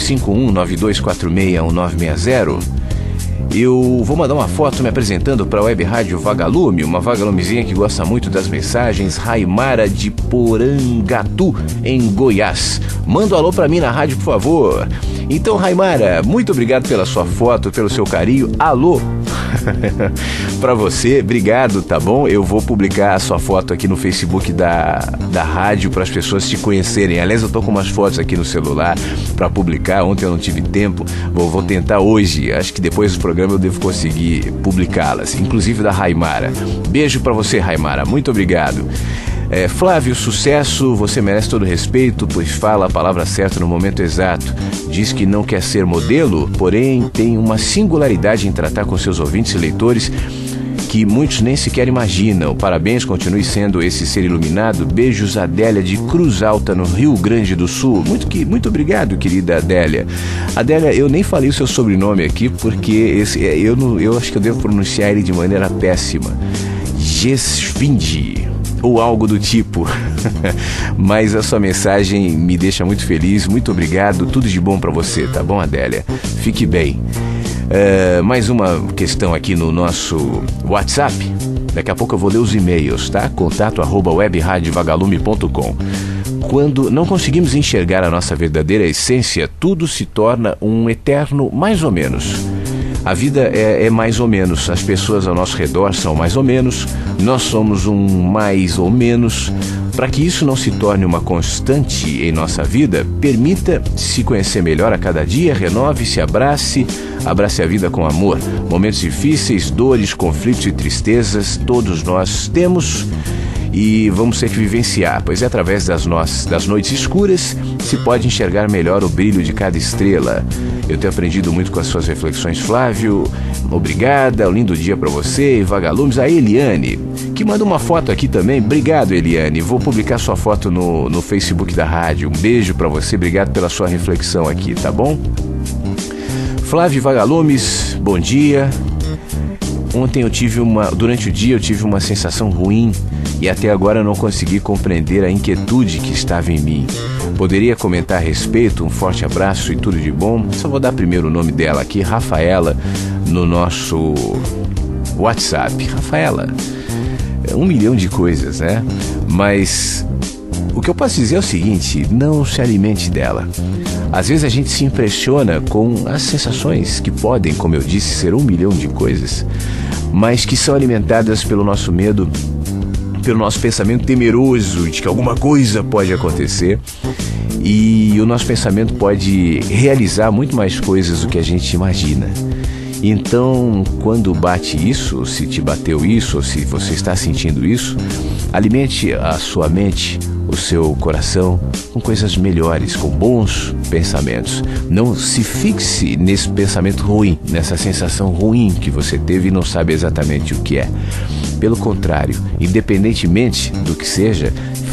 5192461960. Eu vou mandar uma foto me apresentando para a Web Rádio Vagalume, uma vagalumezinha que gosta muito das mensagens, Raimara de Porangatu, em Goiás. Manda um alô para mim na rádio, por favor. Então, Raimara, muito obrigado pela sua foto, pelo seu carinho. Alô para você, obrigado, tá bom? Eu vou publicar a sua foto aqui no Facebook da rádio para as pessoas te conhecerem. Aliás, eu tô com umas fotos aqui no celular para publicar. Ontem eu não tive tempo, vou tentar hoje. Acho que depois do programa eu devo conseguir publicá-las, inclusive da Raimara. Beijo para você, Raimara, muito obrigado. Flávio, sucesso, você merece todo respeito, pois fala a palavra certa no momento exato. Diz que não quer ser modelo, porém tem uma singularidade em tratar com seus ouvintes e leitores que muitos nem sequer imaginam. Parabéns, continue sendo esse ser iluminado. Beijos, Adélia de Cruz Alta, no Rio Grande do Sul. Muito obrigado, querida Adélia. Adélia, eu nem falei o seu sobrenome aqui, porque eu acho que eu devo pronunciar ele de maneira péssima. Gesvindi, ou algo do tipo. Mas a sua mensagem me deixa muito feliz. Muito obrigado, tudo de bom pra você, tá bom, Adélia? Fique bem. Mais uma questão aqui no nosso WhatsApp. Daqui a pouco eu vou ler os e-mails, tá? contato@webradiovagalume.com. Quando não conseguimos enxergar a nossa verdadeira essência, tudo se torna um eterno mais ou menos. A vida é mais ou menos, as pessoas ao nosso redor são mais ou menos, nós somos um mais ou menos. Para que isso não se torne uma constante em nossa vida, permita se conhecer melhor a cada dia, renove-se, abrace a vida com amor. Momentos difíceis, dores, conflitos e tristezas, todos nós temos e vamos ter que vivenciar, pois é através das noites escuras se pode enxergar melhor o brilho de cada estrela. Eu tenho aprendido muito com as suas reflexões, Flávio. Obrigada, um lindo dia para você e vagalumes. A Eliane, que manda uma foto aqui também. Obrigado, Eliane. Vou publicar sua foto no Facebook da rádio. Um beijo para você, obrigado pela sua reflexão aqui, tá bom? Flávio Vagalumes, bom dia. Ontem durante o dia eu tive uma sensação ruim e até agora não consegui compreender a inquietude que estava em mim. Poderia comentar a respeito? Um forte abraço e tudo de bom. Só vou dar primeiro o nome dela aqui, Rafaela, no nosso WhatsApp. Rafaela, 1 milhão de coisas, né? Mas o que eu posso dizer é o seguinte: não se alimente dela. Às vezes a gente se impressiona com as sensações que podem, como eu disse, ser 1 milhão de coisas, mas que são alimentadas pelo nosso medo, pelo nosso pensamento temeroso de que alguma coisa pode acontecer, e o nosso pensamento pode realizar muito mais coisas do que a gente imagina. Então, quando bate isso, se te bateu isso, ou se você está sentindo isso, alimente a sua mente, o seu coração com coisas melhores, com bons pensamentos. Não se fixe nesse pensamento ruim, nessa sensação ruim que você teve e não sabe exatamente o que é. Pelo contrário, independentemente do que seja,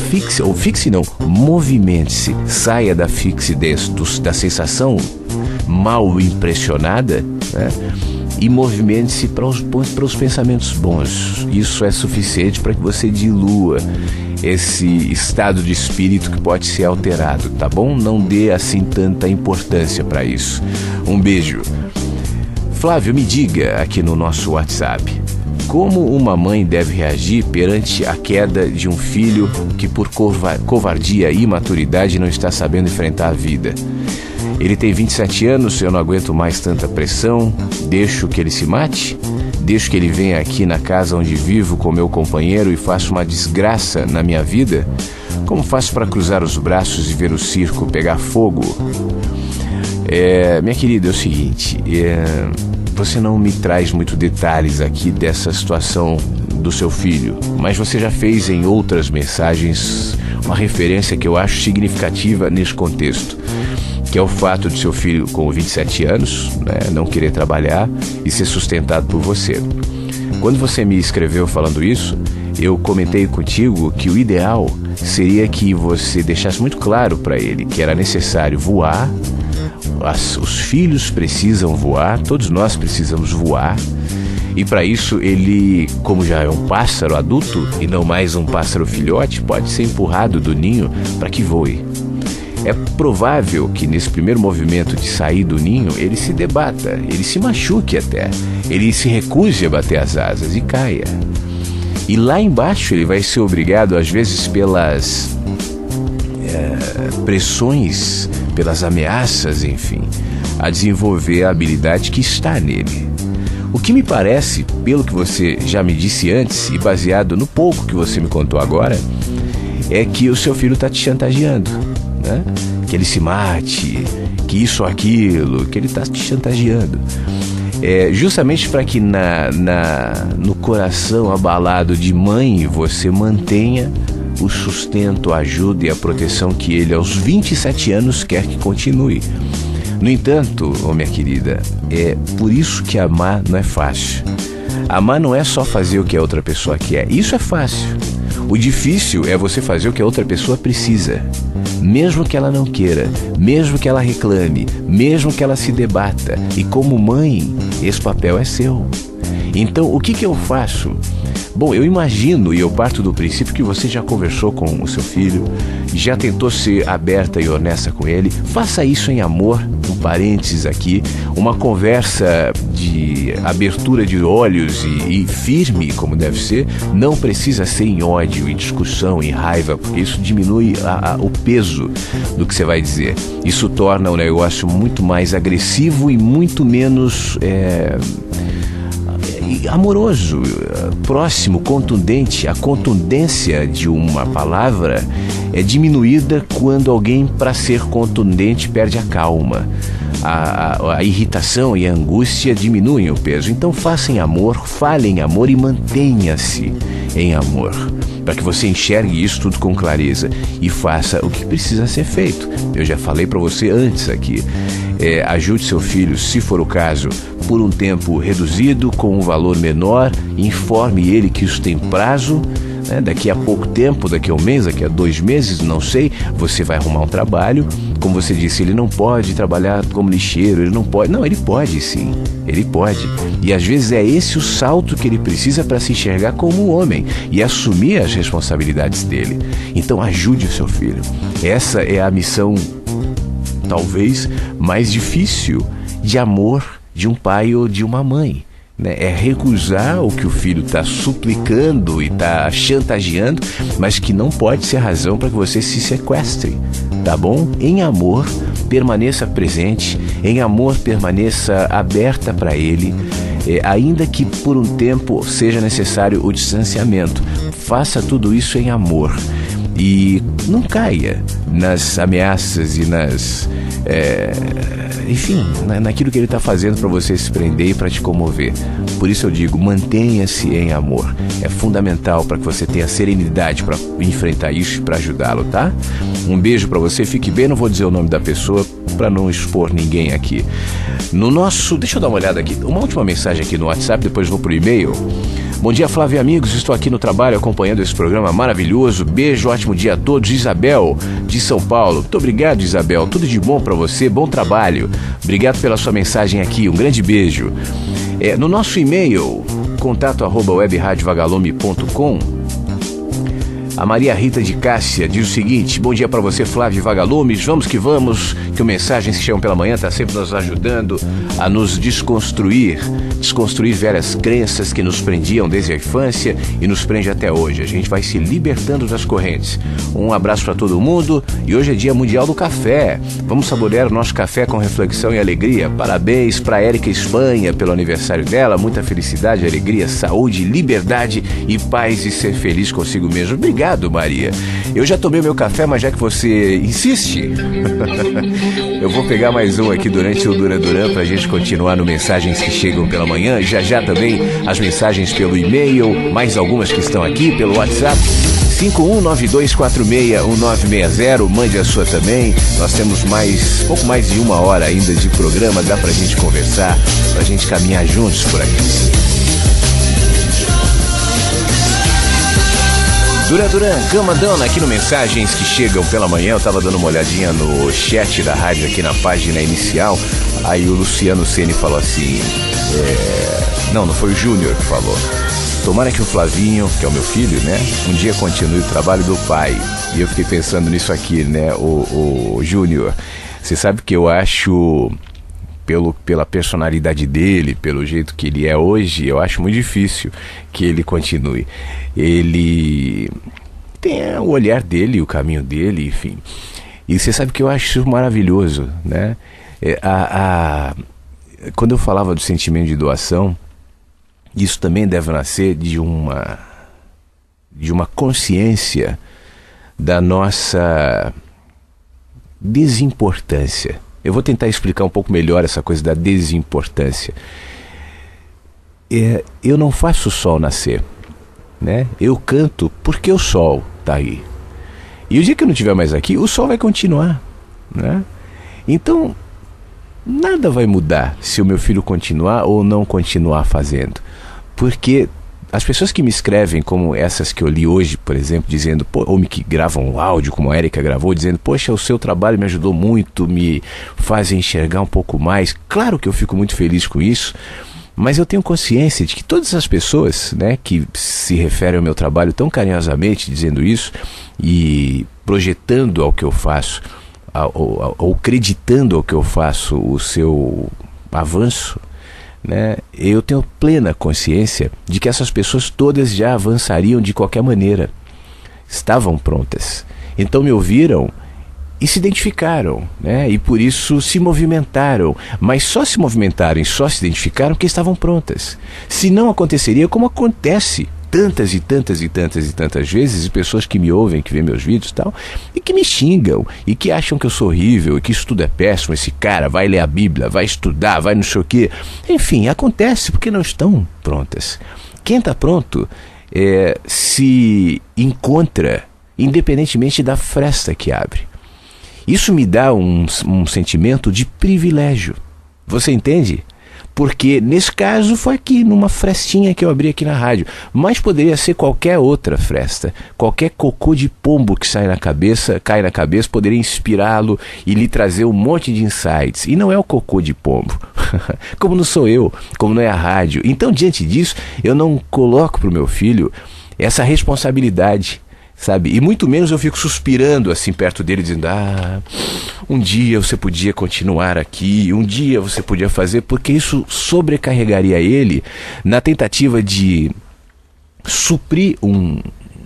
movimente-se, saia da fixidez, da sensação mal impressionada, né? E movimente-se para os pensamentos bons. Isso é suficiente para que você dilua esse estado de espírito que pode ser alterado, tá bom? Não dê assim tanta importância para isso. Um beijo. Flávio, me diga aqui no nosso WhatsApp, como uma mãe deve reagir perante a queda de um filho que por covardia e imaturidade não está sabendo enfrentar a vida? Ele tem 27 anos, eu não aguento mais tanta pressão, deixo que ele se mate? Deixo que ele venha aqui na casa onde vivo com meu companheiro e faça uma desgraça na minha vida? Como faço para cruzar os braços e ver o circo pegar fogo? Minha querida, é o seguinte, você não me traz muito detalhes aqui dessa situação do seu filho, mas você já fez em outras mensagens uma referência que eu acho significativa nesse contexto, que é o fato de seu filho com 27 anos, né, não querer trabalhar e ser sustentado por você. Quando você me escreveu falando isso, eu comentei contigo que o ideal seria que você deixasse muito claro para ele que era necessário voar, os filhos precisam voar, todos nós precisamos voar, e para isso ele, como já é um pássaro adulto e não mais um pássaro filhote, pode ser empurrado do ninho para que voe. É provável que nesse primeiro movimento de sair do ninho, ele se debata, ele se machuque até, ele se recuse a bater as asas e caia. E lá embaixo ele vai ser obrigado, às vezes pelas pressões, pelas ameaças, enfim, a desenvolver a habilidade que está nele. O que me parece, pelo que você já me disse antes e baseado no pouco que você me contou agora, é que o seu filho está te chantageando, né? Que ele se mate, que isso ou aquilo, que ele está te chantageando. Justamente para que no coração abalado de mãe você mantenha o sustento, a ajuda e a proteção que ele aos 27 anos quer que continue. No entanto, minha querida, é por isso que amar não é fácil. Amar não é só fazer o que a outra pessoa quer. Isso é fácil. O difícil é você fazer o que a outra pessoa precisa. Mesmo que ela não queira, mesmo que ela reclame, mesmo que ela se debata. E como mãe, esse papel é seu. Então, o que eu faço? Bom, eu imagino e eu parto do princípio que você já conversou com o seu filho, já tentou ser aberta e honesta com ele. Faça isso em amor, um parênteses aqui, uma conversa de abertura de olhos e firme, como deve ser. Não precisa ser em ódio, em discussão, em raiva, porque isso diminui o peso do que você vai dizer. Isso torna o negócio muito mais agressivo e muito menos... amoroso, próximo, contundente. A contundência de uma palavra é diminuída quando alguém, para ser contundente, perde a calma. A irritação e a angústia diminuem o peso. Então faça em amor, fale em amor e mantenha-se em amor, para que você enxergue isso tudo com clareza e faça o que precisa ser feito. Eu já falei para você antes aqui. Ajude seu filho, se for o caso, por um tempo reduzido, com um valor menor. Informe ele que isso tem prazo, né? Daqui a pouco tempo, daqui a um mês, daqui a 2 meses, não sei, você vai arrumar um trabalho. Como você disse, ele não pode trabalhar como lixeiro, ele não pode. Não, ele pode sim, ele pode. E às vezes é esse o salto que ele precisa para se enxergar como homem e assumir as responsabilidades dele. Então ajude o seu filho. Essa é a missão talvez mais difícil de amor de um pai ou de uma mãe, né? É recusar o que o filho está suplicando e está chantageando, mas que não pode ser razão para que você se sequestre, tá bom? Em amor, permaneça presente, em amor, permaneça aberta para ele, ainda que por um tempo seja necessário o distanciamento. Faça tudo isso em amor. E não caia nas ameaças e naquilo que ele está fazendo para você se prender e para te comover. Por isso eu digo, mantenha-se em amor. É fundamental para que você tenha serenidade para enfrentar isso e para ajudá-lo, tá? Um beijo para você, fique bem. Não vou dizer o nome da pessoa para não expor ninguém aqui. Deixa eu dar uma olhada aqui. Uma última mensagem aqui no WhatsApp, depois vou pro e-mail. Bom dia, Flávio e amigos, estou aqui no trabalho acompanhando esse programa maravilhoso. Beijo, ótimo dia a todos. Isabel, de São Paulo. Muito obrigado, Isabel. Tudo de bom para você, bom trabalho. Obrigado pela sua mensagem aqui, um grande beijo. No nosso e-mail, contato@webradiovagalume.com, a Maria Rita de Cássia diz o seguinte: bom dia para você, Flávio Vagalumes, vamos que o Mensagens que Chegam pela Manhã está sempre nos ajudando a nos desconstruir velhas crenças que nos prendiam desde a infância e nos prende até hoje. A gente vai se libertando das correntes. Um abraço para todo mundo e hoje é Dia Mundial do Café. Vamos saborear o nosso café com reflexão e alegria. Parabéns para Érica Espanha pelo aniversário dela, muita felicidade, alegria, saúde, liberdade e paz e ser feliz consigo mesmo. Obrigado, Maria. Eu já tomei meu café, mas já que você insiste, eu vou pegar mais um aqui durante o Duran Duran pra gente continuar no Mensagens que Chegam pela Manhã. Já também as mensagens pelo e-mail, mais algumas que estão aqui pelo WhatsApp 5192461960. Mande a sua também. Nós temos pouco mais de 1 hora ainda de programa, dá pra gente conversar, pra gente caminhar juntos por aqui. Duran, Camandona, aqui no Mensagens que Chegam pela Manhã. Eu tava dando uma olhadinha no chat da rádio aqui na página inicial. Aí o Luciano Ceni falou assim, não foi o Júnior que falou: tomara que o Flavinho, que é o meu filho, né, um dia continue o trabalho do pai. E eu fiquei pensando nisso aqui, né, o Júnior. Você sabe que eu acho, pela personalidade dele, pelo jeito que ele é hoje, eu acho muito difícil que ele continue. Ele tem o olhar dele, o caminho dele, enfim. E você sabe que eu acho isso maravilhoso, né? Quando eu falava do sentimento de doação, isso também deve nascer de uma consciência da nossa desimportância. Eu vou tentar explicar um pouco melhor essa coisa da desimportância. Eu não faço o sol nascer, né? Eu canto porque o sol está aí. E o dia que eu não estiver mais aqui, o sol vai continuar, né? Então, nada vai mudar se o meu filho continuar ou não continuar fazendo. porque as pessoas que me escrevem, como essas que eu li hoje, por exemplo, dizendo, ou que gravam um áudio, como a Érica gravou, dizendo, poxa, o seu trabalho me ajudou muito, me faz enxergar um pouco mais. Claro que eu fico muito feliz com isso, mas eu tenho consciência de que todas as pessoas, né, que se referem ao meu trabalho tão carinhosamente, dizendo isso, e projetando ao que eu faço, ou acreditando ao que eu faço, o seu avanço, né, eu tenho plena consciência de que essas pessoas todas já avançariam de qualquer maneira. Estavam prontas. Então me ouviram e se identificaram, né, e por isso se movimentaram. Mas só se movimentaram e só se identificaram porque estavam prontas. Se não aconteceria como acontece tantas e tantas e tantas e tantas vezes, e pessoas que me ouvem, que veem meus vídeos e tal, e que me xingam, e que acham que eu sou horrível, e que isso tudo é péssimo, esse cara vai ler a Bíblia, vai estudar, vai não sei o quê. Enfim, acontece porque não estão prontas. Quem está pronto se encontra, independentemente da fresta que abre. Isso me dá um sentimento de privilégio. Você entende? Porque nesse caso foi aqui, numa frestinha que eu abri aqui na rádio. Mas poderia ser qualquer outra fresta. Qualquer cocô de pombo que cai na cabeça, poderia inspirá-lo e lhe trazer um monte de insights. E não é o cocô de pombo. Como não sou eu, como não é a rádio. Então, diante disso, eu não coloco para o meu filho essa responsabilidade, sabe? E muito menos eu fico suspirando assim perto dele, dizendo, um dia você podia continuar aqui, um dia você podia fazer, porque isso sobrecarregaria ele na tentativa de suprir um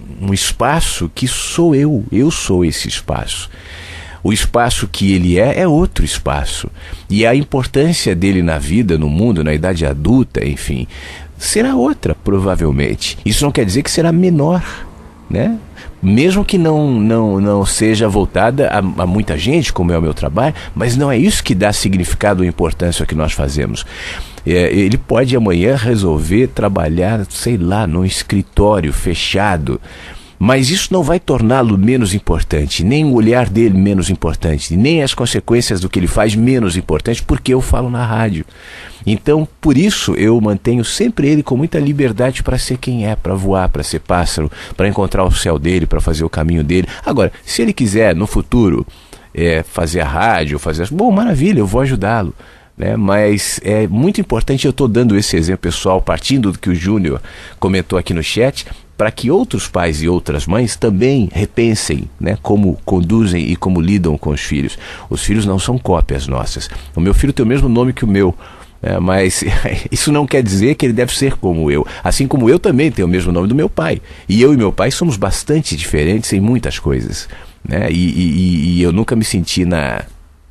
espaço que sou eu sou esse espaço. O espaço que ele é outro espaço, e a importância dele na vida, no mundo, na idade adulta, enfim, será outra, provavelmente. Isso não quer dizer que será menor, né? Mesmo que não seja voltada a muita gente, como é o meu trabalho, mas não é isso que dá significado ou importância ao que nós fazemos. Ele pode amanhã resolver trabalhar, sei lá, num escritório fechado, mas isso não vai torná-lo menos importante, nem o olhar dele menos importante, nem as consequências do que ele faz menos importante, porque eu falo na rádio. Então, por isso, eu mantenho sempre ele com muita liberdade para ser quem é, para voar, para ser pássaro, para encontrar o céu dele, para fazer o caminho dele. Agora, se ele quiser, no futuro, fazer a rádio, bom, maravilha, eu vou ajudá-lo, né? Mas é muito importante, eu estou dando esse exemplo pessoal, partindo do que o Júnior comentou aqui no chat, para que outros pais e outras mães também repensem, né, como conduzem e como lidam com os filhos. Os filhos não são cópias nossas. O meu filho tem o mesmo nome que o meu, mas isso não quer dizer que ele deve ser como eu. Assim como eu também tenho o mesmo nome do meu pai. E eu e meu pai somos bastante diferentes em muitas coisas, né? E eu nunca me senti na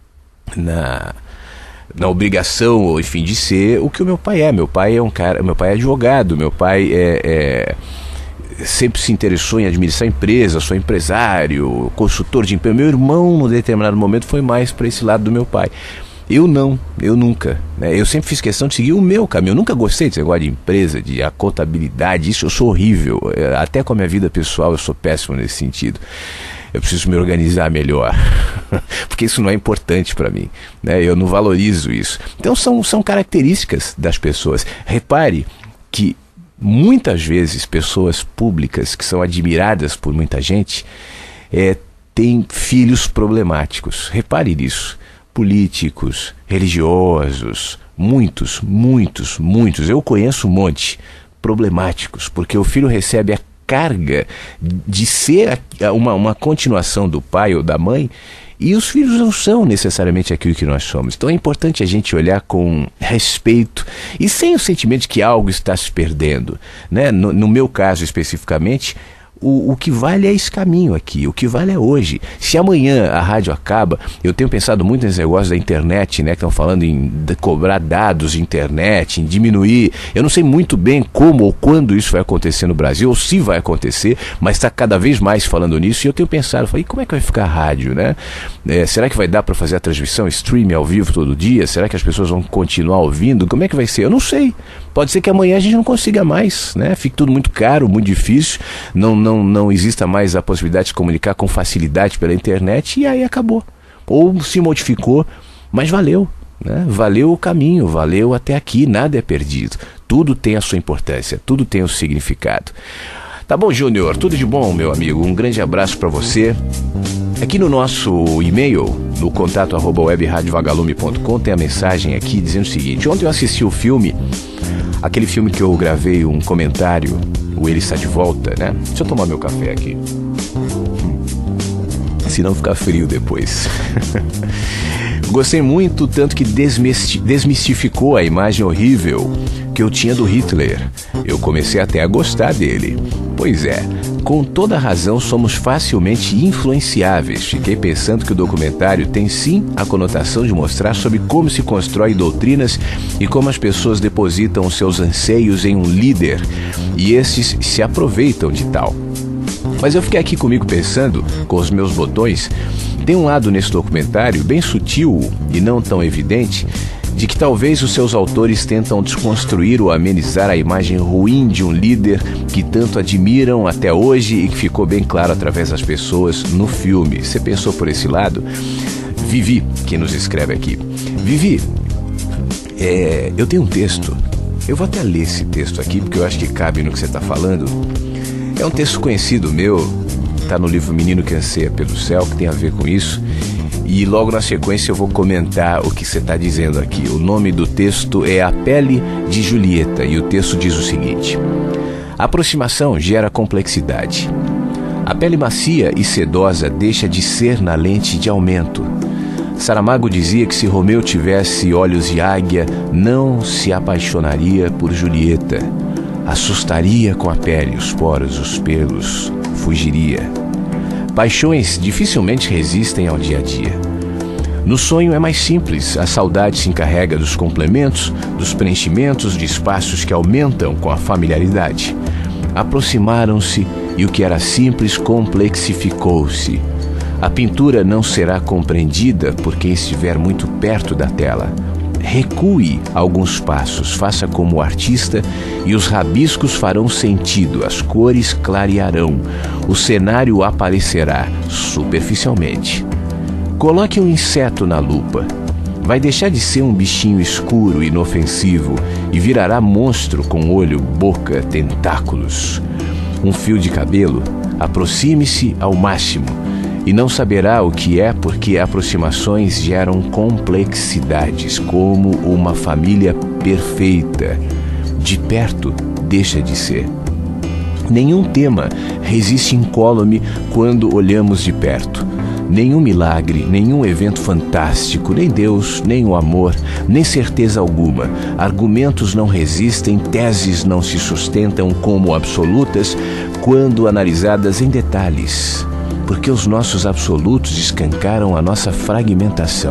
obrigação, ou enfim, de ser o que o meu pai é. Meu pai é meu pai é advogado, meu pai sempre se interessou em administrar empresa, sou empresário, consultor de emprego. Meu irmão, num determinado momento, foi mais para esse lado do meu pai. Eu nunca, né? Eu sempre fiz questão de seguir o meu caminho. Eu nunca gostei desse negócio de empresa, de a contabilidade, isso eu sou horrível. Até com a minha vida pessoal eu sou péssimo nesse sentido. Eu preciso me organizar melhor, porque isso não é importante para mim, né? Eu não valorizo isso. Então são características das pessoas. Repare que muitas vezes pessoas públicas que são admiradas por muita gente têm filhos problemáticos. Repare nisso. Políticos, religiosos, muitos. Eu conheço um monte problemáticos, porque o filho recebe a carga de ser uma continuação do pai ou da mãe, e os filhos não são necessariamente aquilo que nós somos. Então é importante a gente olhar com respeito e sem o sentimento de que algo está se perdendo, né? No meu caso especificamente, o que vale é esse caminho aqui, o que vale é hoje. Se amanhã a rádio acaba, eu tenho pensado muito nesse negócio da internet, né, que estão falando em cobrar dados de internet, em diminuir. Eu não sei muito bem como ou quando isso vai acontecer no Brasil, ou se vai acontecer, mas está cada vez mais falando nisso, e eu tenho pensado, falei, como é que vai ficar a rádio, né? Será que vai dar para fazer a transmissão, streaming ao vivo todo dia? Será que as pessoas vão continuar ouvindo? Como é que vai ser? Eu não sei. Pode ser que amanhã a gente não consiga mais, né? Fique tudo muito caro, muito difícil, não exista mais a possibilidade de se comunicar com facilidade pela internet, e aí acabou. Ou se modificou, mas valeu, né? Valeu o caminho, valeu até aqui, nada é perdido. Tudo tem a sua importância, tudo tem o significado. Tá bom, Júnior? Tudo de bom, meu amigo. Um grande abraço para você. Aqui no nosso e-mail, no contato@webradiovagalume.com, tem a mensagem aqui dizendo o seguinte: ontem eu assisti o filme, aquele filme que eu gravei um comentário, o Ele Está de Volta, né? Deixa eu tomar meu café aqui, senão fica frio depois. Gostei muito, tanto que desmistificou a imagem horrível que eu tinha do Hitler. Eu comecei até a gostar dele. Pois é, com toda razão somos facilmente influenciáveis. Fiquei pensando que o documentário tem sim a conotação de mostrar sobre como se constrói doutrinas e como as pessoas depositam os seus anseios em um líder e esses se aproveitam de tal. Mas eu fiquei aqui comigo pensando, com os meus botões, tem um lado nesse documentário bem sutil e não tão evidente, de que talvez os seus autores tentam desconstruir ou amenizar a imagem ruim de um líder que tanto admiram até hoje e que ficou bem claro através das pessoas no filme. Você pensou por esse lado? Vivi, que nos escreve aqui. Vivi, eu tenho um texto, eu vou até ler esse texto aqui porque eu acho que cabe no que você está falando. É um texto conhecido meu, está no livro Menino que Anseia pelo Céu, que tem a ver com isso. E logo na sequência eu vou comentar o que você está dizendo aqui. O nome do texto é A Pele de Julieta e o texto diz o seguinte: a aproximação gera complexidade. A pele macia e sedosa deixa de ser na lente de aumento. Saramago dizia que se Romeu tivesse olhos de águia, não se apaixonaria por Julieta. Assustaria com a pele, os poros, os pelos, fugiria. Paixões dificilmente resistem ao dia a dia. No sonho é mais simples, a saudade se encarrega dos complementos, dos preenchimentos de espaços que aumentam com a familiaridade. Aproximaram-se e o que era simples complexificou-se. A pintura não será compreendida por quem estiver muito perto da tela. Recue alguns passos, faça como o artista e os rabiscos farão sentido, as cores clarearão, o cenário aparecerá superficialmente. Coloque um inseto na lupa. Vai deixar de ser um bichinho escuro, inofensivo e virará monstro com olho, boca, tentáculos. Um fio de cabelo, aproxime-se ao máximo e não saberá o que é porque aproximações geram complexidades, como uma família perfeita. De perto, deixa de ser. Nenhum tema resiste incólume quando olhamos de perto. Nenhum milagre, nenhum evento fantástico, nem Deus, nem o amor, nem certeza alguma. Argumentos não resistem, teses não se sustentam como absolutas quando analisadas em detalhes. Porque os nossos absolutos escancaram a nossa fragmentação.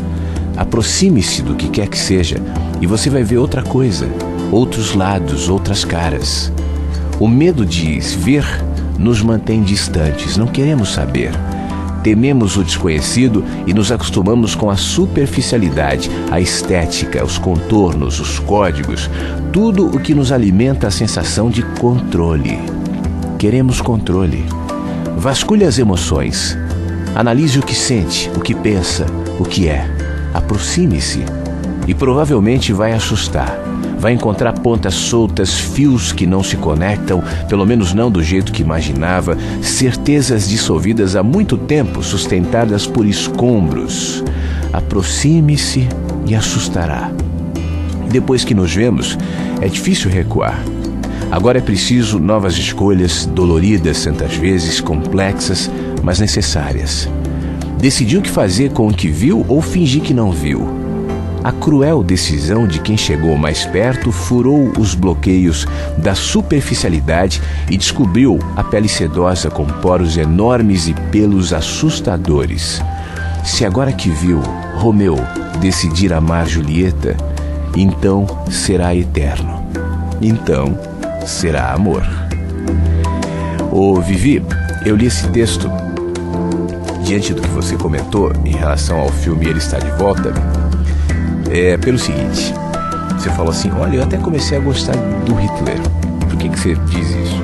Aproxime-se do que quer que seja e você vai ver outra coisa, outros lados, outras caras. O medo de ver nos mantém distantes, não queremos saber. Tememos o desconhecido e nos acostumamos com a superficialidade, a estética, os contornos, os códigos, tudo o que nos alimenta a sensação de controle. Queremos controle. Vasculhe as emoções. Analise o que sente, o que pensa, o que é. Aproxime-se e provavelmente vai assustar. Vai encontrar pontas soltas, fios que não se conectam, pelo menos não do jeito que imaginava, certezas dissolvidas há muito tempo, sustentadas por escombros. Aproxime-se e assustará. Depois que nos vemos, é difícil recuar. Agora é preciso novas escolhas, doloridas tantas vezes, complexas, mas necessárias. Decidir o que fazer com o que viu ou fingir que não viu. A cruel decisão de quem chegou mais perto furou os bloqueios da superficialidade e descobriu a pele sedosa com poros enormes e pelos assustadores. Se agora que viu Romeu decidir amar Julieta, então será eterno. Então será amor. Ô Vivi, eu li esse texto diante do que você comentou em relação ao filme Ele Está de Volta. Pelo seguinte, você falou assim: olha, eu até comecei a gostar do Hitler. Por que você diz isso?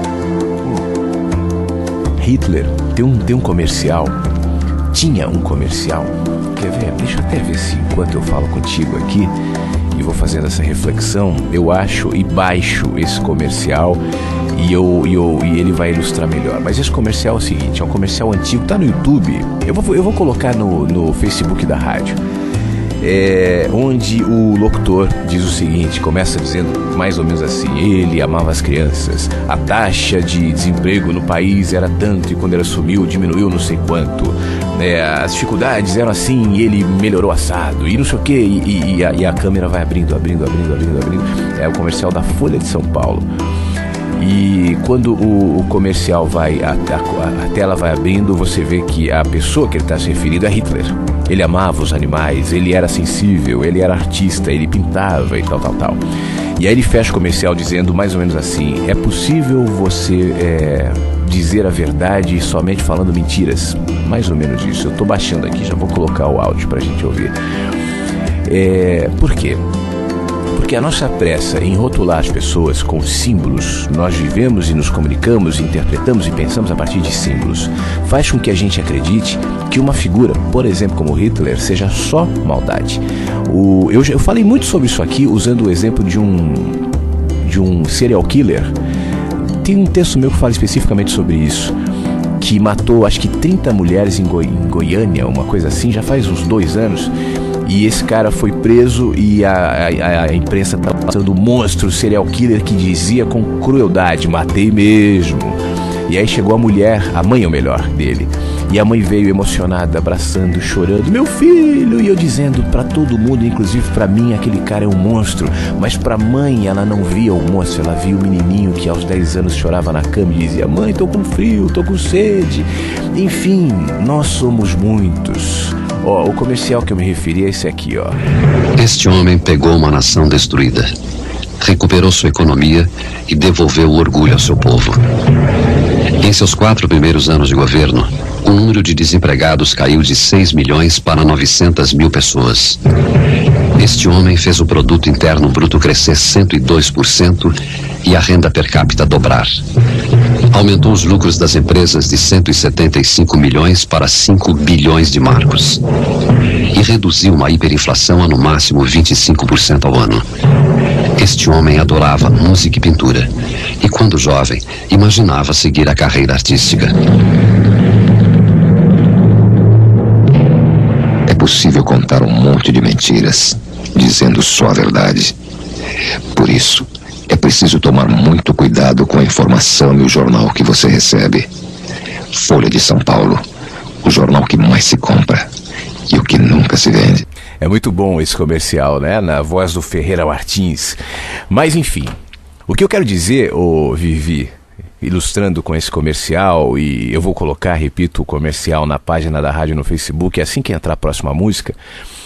Hitler tem um comercial. Tinha um comercial. Quer ver? Deixa eu até ver se enquanto eu falo contigo aqui e vou fazendo essa reflexão, eu acho e baixo esse comercial e ele vai ilustrar melhor. Mas esse comercial é o seguinte, é um comercial antigo, tá no YouTube, eu vou colocar no Facebook da rádio, onde o locutor diz o seguinte, começa dizendo mais ou menos assim: ele amava as crianças, a taxa de desemprego no país era tanto e quando ele assumiu diminuiu não sei quanto, as dificuldades eram assim e ele melhorou assado e não sei o que, e a câmera vai abrindo. É o comercial da Folha de São Paulo. E quando o comercial a tela vai abrindo, você vê que a pessoa que ele está se referindo é Hitler. Ele amava os animais, ele era sensível, ele era artista, ele pintava e tal. E aí ele fecha o comercial dizendo mais ou menos assim: é possível você dizer a verdade somente falando mentiras? Mais ou menos isso. Eu estou baixando aqui, já vou colocar o áudio para a gente ouvir. Por quê? Porque a nossa pressa em rotular as pessoas com símbolos, nós vivemos e nos comunicamos, interpretamos e pensamos a partir de símbolos, faz com que a gente acredite que uma figura, por exemplo, como Hitler, seja só maldade. Eu falei muito sobre isso aqui usando o exemplo de um serial killer. Tem um texto meu que fala especificamente sobre isso, que matou acho que 30 mulheres em Goiânia, uma coisa assim, já faz uns 2 anos. E esse cara foi preso e a imprensa está passando o monstro serial killer que dizia com crueldade: matei mesmo. E aí chegou a mulher, a mãe ou melhor dele, e a mãe veio emocionada, abraçando, chorando: meu filho! E eu dizendo para todo mundo, inclusive para mim, aquele cara é um monstro. Mas para a mãe, ela não via o monstro, ela via o menininho que aos 10 anos chorava na cama e dizia: mãe, tô com frio, tô com sede. Enfim, nós somos muitos. O comercial que eu me referi é esse aqui, ó. Este homem pegou uma nação destruída, recuperou sua economia e devolveu o orgulho ao seu povo. Em seus 4 primeiros anos de governo, o número de desempregados caiu de 6 milhões para 900 mil pessoas. Este homem fez o produto interno bruto crescer 102% e a renda per capita dobrar. Aumentou os lucros das empresas de 175 milhões para 5 bilhões de marcos. E reduziu uma hiperinflação a no máximo 25% ao ano. Este homem adorava música e pintura. E quando jovem, imaginava seguir a carreira artística. É possível contar um monte de mentiras, dizendo só a verdade. Por isso, é preciso tomar muito cuidado com a informação e o jornal que você recebe. Folha de São Paulo, o jornal que mais se compra e o que nunca se vende. É muito bom esse comercial, né? Na voz do Ferreira Martins. Mas enfim, o que eu quero dizer, Vivi, ilustrando com esse comercial, e eu vou colocar, repito, o comercial na página da rádio no Facebook assim que entrar a próxima música,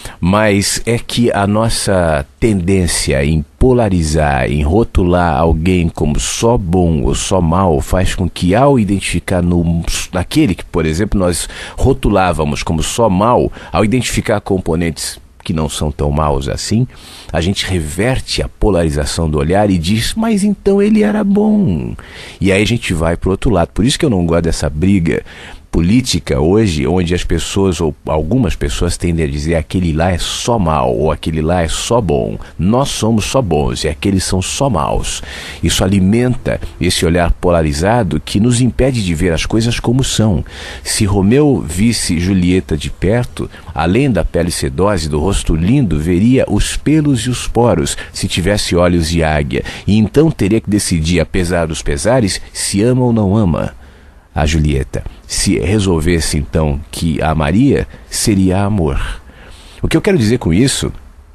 mas é que a nossa tendência em polarizar, em rotular alguém como só bom ou só mal, faz com que ao identificar naquele que, por exemplo, nós rotulávamos como só mal, ao identificar componentes que não são tão maus assim, a gente reverte a polarização do olhar e diz: mas então ele era bom. E aí a gente vai para o outro lado. Por isso que eu não gosto dessa briga política hoje, onde as pessoas, ou algumas pessoas, tendem a dizer: aquele lá é só mal, ou aquele lá é só bom. Nós somos só bons e aqueles são só maus. Isso alimenta esse olhar polarizado que nos impede de ver as coisas como são. Se Romeu visse Julieta de perto, além da pele sedosa e do rosto lindo, veria os pelos e os poros, se tivesse olhos de águia, e então teria que decidir, apesar dos pesares, se ama ou não ama a Julieta. Se resolvesse então que a amaria, seria amor. O que eu quero dizer com isso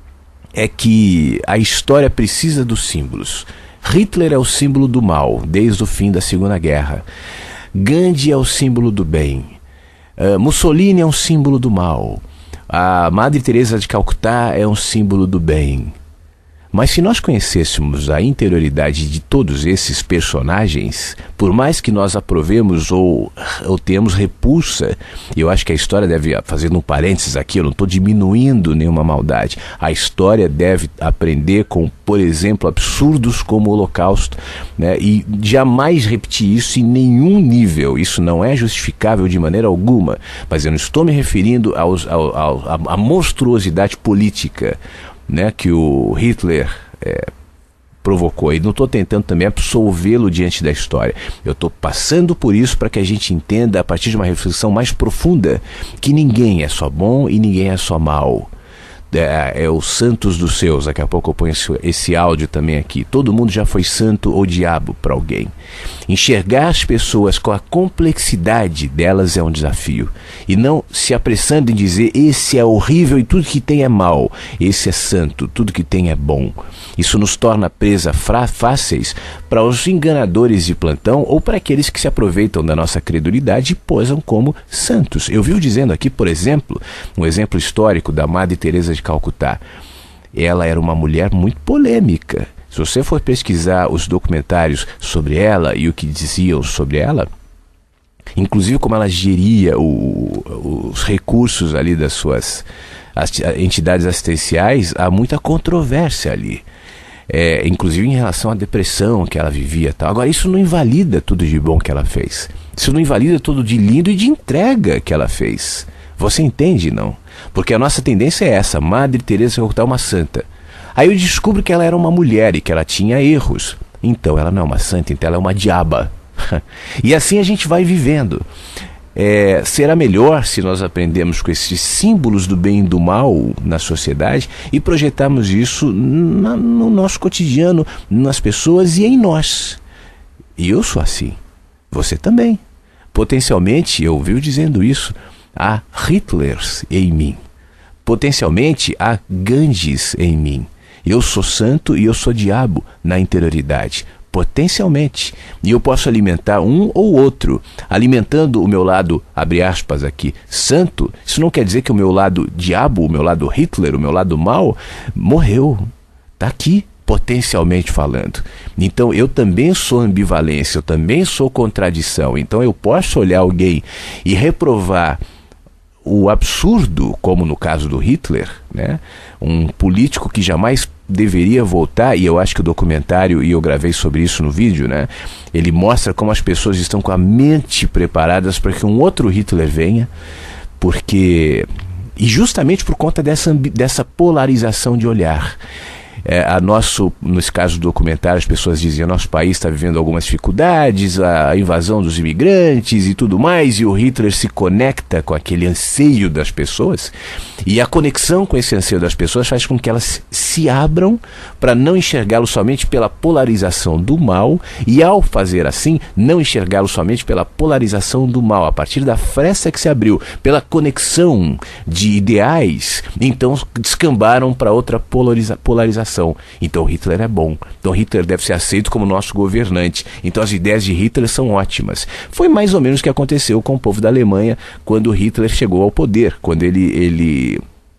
é que a história precisa dos símbolos. Hitler é o símbolo do mal desde o fim da Segunda Guerra. Gandhi é o símbolo do bem. Mussolini é um símbolo do mal. A Madre Teresa de Calcutá é um símbolo do bem. Mas se nós conhecêssemos a interioridade de todos esses personagens, por mais que nós aprovemos ou tenhamos repulsa, e eu acho que a história deve, fazendo um parênteses aqui, eu não estou diminuindo nenhuma maldade, a história deve aprender com, por exemplo, absurdos como o Holocausto, né, e jamais repetir isso em nenhum nível. Isso não é justificável de maneira alguma, mas eu não estou me referindo à monstruosidade política. né, que o Hitler provocou. E não estou tentando também absolvê-lo diante da história. Eu estou passando por isso para que a gente entenda, a partir de uma reflexão mais profunda, que ninguém é só bom e ninguém é só mal. É os santos dos seus. Daqui a pouco eu ponho esse áudio também aqui. Todo mundo já foi santo ou diabo para alguém. Enxergar as pessoas com a complexidade delas é um desafio. E não se apressando em dizer esse é horrível e tudo que tem é mal. Esse é santo, tudo que tem é bom. Isso nos torna presa fáceis para os enganadores de plantão ou para aqueles que se aproveitam da nossa credulidade e posam como santos. Eu vi dizendo aqui, por exemplo, um exemplo histórico da Madre Teresa de Calcutá. Ela era uma mulher muito polêmica. Se você for pesquisar os documentários sobre ela e o que diziam sobre ela, inclusive como ela geria os recursos ali das suas entidades assistenciais, há muita controvérsia ali. Inclusive em relação à depressão que ela vivia e tal. Agora, isso não invalida tudo de bom que ela fez. Isso não invalida tudo de lindo e de entrega que ela fez. Você entende, não? Porque a nossa tendência é essa: Madre Teresa de Calcutá é uma santa. Aí eu descubro que ela era uma mulher e que ela tinha erros. Então ela não é uma santa, então ela é uma diaba. E assim a gente vai vivendo. Será melhor se nós aprendemos com esses símbolos do bem e do mal na sociedade e projetarmos isso no nosso cotidiano, nas pessoas e em nós. E eu sou assim. Você também. Potencialmente, eu ouvi dizendo isso, há Hitlers em mim. Potencialmente, há Gandhis em mim. Eu sou santo e eu sou diabo na interioridade. Potencialmente. E eu posso alimentar um ou outro. Alimentando o meu lado, abre aspas aqui, santo, isso não quer dizer que o meu lado diabo, o meu lado Hitler, o meu lado mal, morreu. Está aqui, potencialmente falando. Então eu também sou ambivalência, eu também sou contradição. Então eu posso olhar alguém e reprovar o absurdo, como no caso do Hitler, né? Um político que jamais deveria voltar, e eu acho que o documentário, e eu gravei sobre isso no vídeo, né? Ele mostra como as pessoas estão com a mente preparadas para que um outro Hitler venha, porque... E justamente por conta dessa polarização de olhar. Nesse caso do documentário, as pessoas diziam: nosso país está vivendo algumas dificuldades, a invasão dos imigrantes e tudo mais, e o Hitler se conecta com aquele anseio das pessoas, e a conexão com esse anseio das pessoas faz com que elas se abram para não enxergá-lo somente pela polarização do mal, e ao fazer assim, não enxergá-lo somente pela polarização do mal, a partir da fresta que se abriu pela conexão de ideais, então descambaram para outra polarização. Então Hitler é bom. Então Hitler deve ser aceito como nosso governante. Então as ideias de Hitler são ótimas. Foi mais ou menos o que aconteceu com o povo da Alemanha quando Hitler chegou ao poder. Quando ele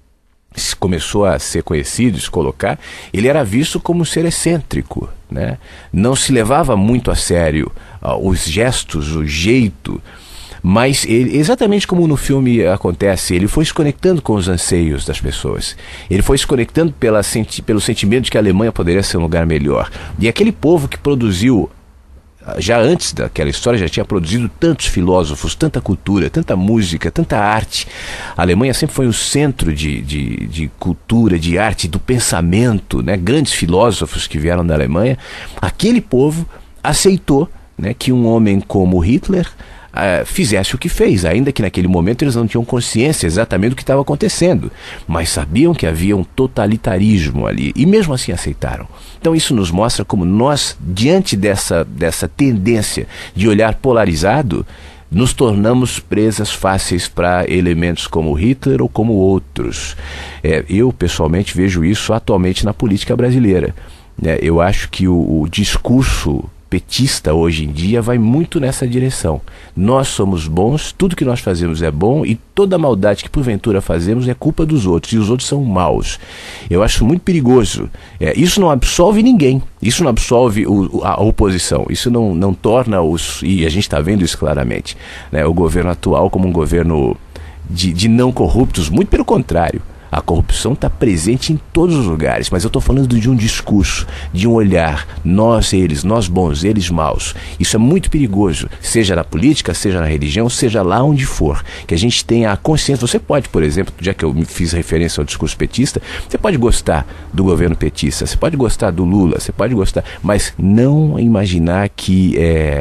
começou a ser conhecido, se colocar, ele era visto como um ser excêntrico, né? Não se levava muito a sério os gestos, o jeito. Mas ele, exatamente como no filme acontece, ele foi se conectando com os anseios das pessoas. Ele foi se conectando pelo sentimento de que a Alemanha poderia ser um lugar melhor. E aquele povo que produziu, já antes daquela história, já tinha produzido tantos filósofos, tanta cultura, tanta música, tanta arte. A Alemanha sempre foi o centro de cultura, de arte, do pensamento, né? Grandes filósofos que vieram da Alemanha. Aquele povo aceitou, né, que um homem como Hitler fizesse o que fez, ainda que naquele momento eles não tinham consciência exatamente do que estava acontecendo, mas sabiam que havia um totalitarismo ali, e mesmo assim aceitaram. Então isso nos mostra como nós, diante dessa tendência de olhar polarizado, nos tornamos presas fáceis para elementos como Hitler ou como outros. Eu pessoalmente vejo isso atualmente na política brasileira. Eu acho que o discurso petista hoje em dia vai muito nessa direção. Nós somos bons, tudo que nós fazemos é bom, e toda maldade que porventura fazemos é culpa dos outros, e os outros são maus. Eu acho muito perigoso. Isso não absolve ninguém, isso não absolve a oposição, isso não torna e a gente está vendo isso claramente, né, o governo atual como um governo de não corruptos, muito pelo contrário. A corrupção está presente em todos os lugares, mas eu estou falando de um discurso, de um olhar, nós, eles, nós bons, eles maus. Isso é muito perigoso, seja na política, seja na religião, seja lá onde for, que a gente tenha a consciência. Você pode, por exemplo, já que eu me fiz referência ao discurso petista, você pode gostar do governo petista, você pode gostar do Lula, você pode gostar, mas não imaginar que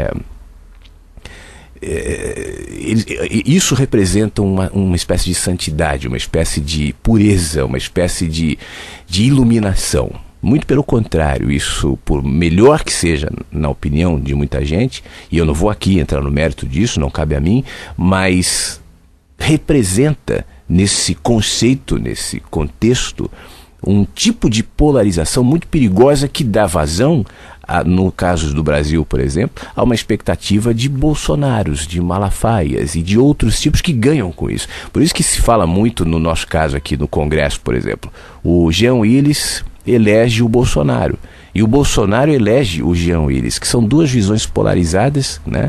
isso representa uma espécie de santidade, uma espécie de pureza, uma espécie de iluminação. Muito pelo contrário, isso, por melhor que seja na opinião de muita gente, e eu não vou aqui entrar no mérito disso, não cabe a mim, mas representa nesse conceito, nesse contexto, um tipo de polarização muito perigosa que dá vazão, no caso do Brasil, por exemplo, a uma expectativa de bolsonaros, de malafaias e de outros tipos que ganham com isso. Por isso que se fala muito, no nosso caso aqui no Congresso, por exemplo, o Jean Willis elege o Bolsonaro e o Bolsonaro elege o Jean Willis, que são duas visões polarizadas, né,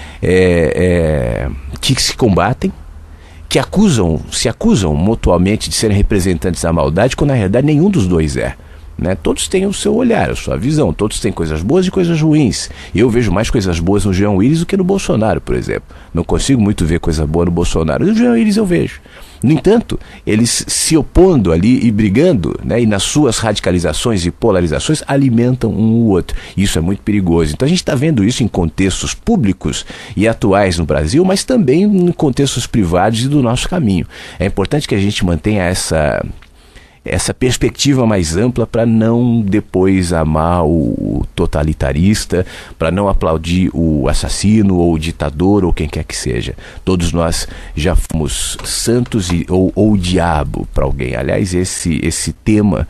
que se combatem, que se acusam mutuamente de serem representantes da maldade, quando na realidade nenhum dos dois é. Né? Todos têm o seu olhar, a sua visão, todos têm coisas boas e coisas ruins. Eu vejo mais coisas boas no Jean Willis do que no Bolsonaro, por exemplo. Não consigo muito ver coisa boa no Bolsonaro. No Jean Willis eu vejo. No entanto, eles se opondo ali e brigando, né, e nas suas radicalizações e polarizações alimentam um o outro. Isso é muito perigoso. Então a gente está vendo isso em contextos públicos e atuais no Brasil, mas também em contextos privados e do nosso caminho. É importante que a gente mantenha essa perspectiva mais ampla para não depois amar o totalitarista, para não aplaudir o assassino ou o ditador ou quem quer que seja. Todos nós já fomos santos ou o diabo para alguém. Aliás, esse tema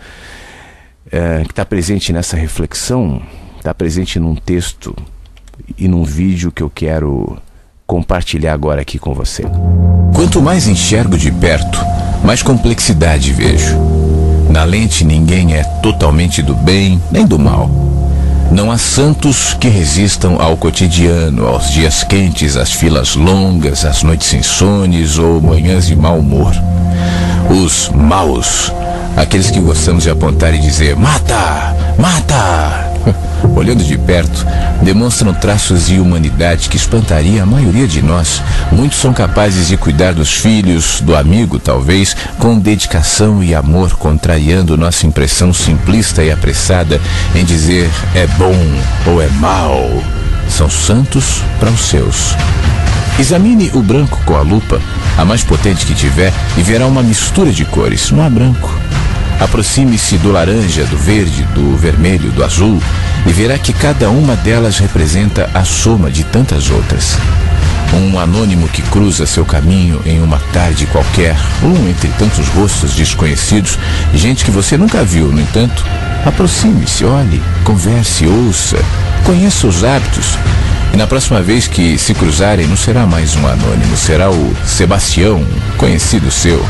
que está presente nessa reflexão, está presente num texto e num vídeo que eu quero compartilhar agora aqui com você. Quanto mais enxergo de perto, mais complexidade vejo. Na lente ninguém é totalmente do bem nem do mal. Não há santos que resistam ao cotidiano, aos dias quentes, às filas longas, às noites insones ou manhãs de mau humor. Os maus, aqueles que gostamos de apontar e dizer "mata, mata", olhando de perto, demonstram traços de humanidade que espantaria a maioria de nós. Muitos são capazes de cuidar dos filhos, do amigo talvez, com dedicação e amor, contrariando nossa impressão simplista e apressada em dizer é bom ou é mal. São santos para os seus. Examine o branco com a lupa, a mais potente que tiver, e verá uma mistura de cores. Não há branco. Aproxime-se do laranja, do verde, do vermelho, do azul e verá que cada uma delas representa a soma de tantas outras. Um anônimo que cruza seu caminho em uma tarde qualquer, entre tantos rostos desconhecidos, gente que você nunca viu. No entanto, aproxime-se, olhe, converse, ouça, conheça os hábitos. E na próxima vez que se cruzarem, não será mais um anônimo, será o Sebastião, conhecido seu.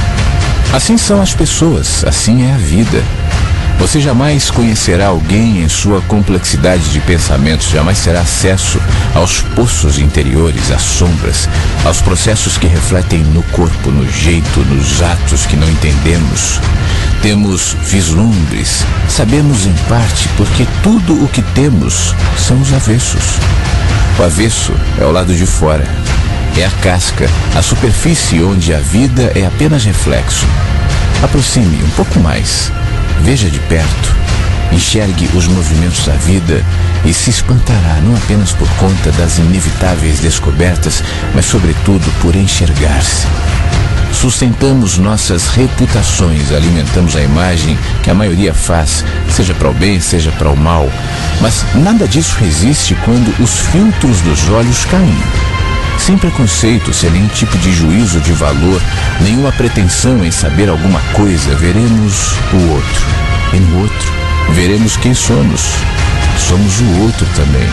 Assim são as pessoas, assim é a vida. Você jamais conhecerá alguém em sua complexidade de pensamentos, jamais terá acesso aos poços interiores, às sombras, aos processos que refletem no corpo, no jeito, nos atos que não entendemos. Temos vislumbres, sabemos em parte, porque tudo o que temos são os avessos. O avesso é o lado de fora. É a casca, a superfície onde a vida é apenas reflexo. Aproxime um pouco mais, veja de perto, enxergue os movimentos da vida e se espantará não apenas por conta das inevitáveis descobertas, mas sobretudo por enxergar-se. Sustentamos nossas reputações, alimentamos a imagem que a maioria faz, seja para o bem, seja para o mal, mas nada disso resiste quando os filtros dos olhos caem. Sem preconceito, sem nenhum tipo de juízo de valor, nenhuma pretensão em saber alguma coisa, veremos o outro. E no outro, veremos quem somos. Somos o outro também.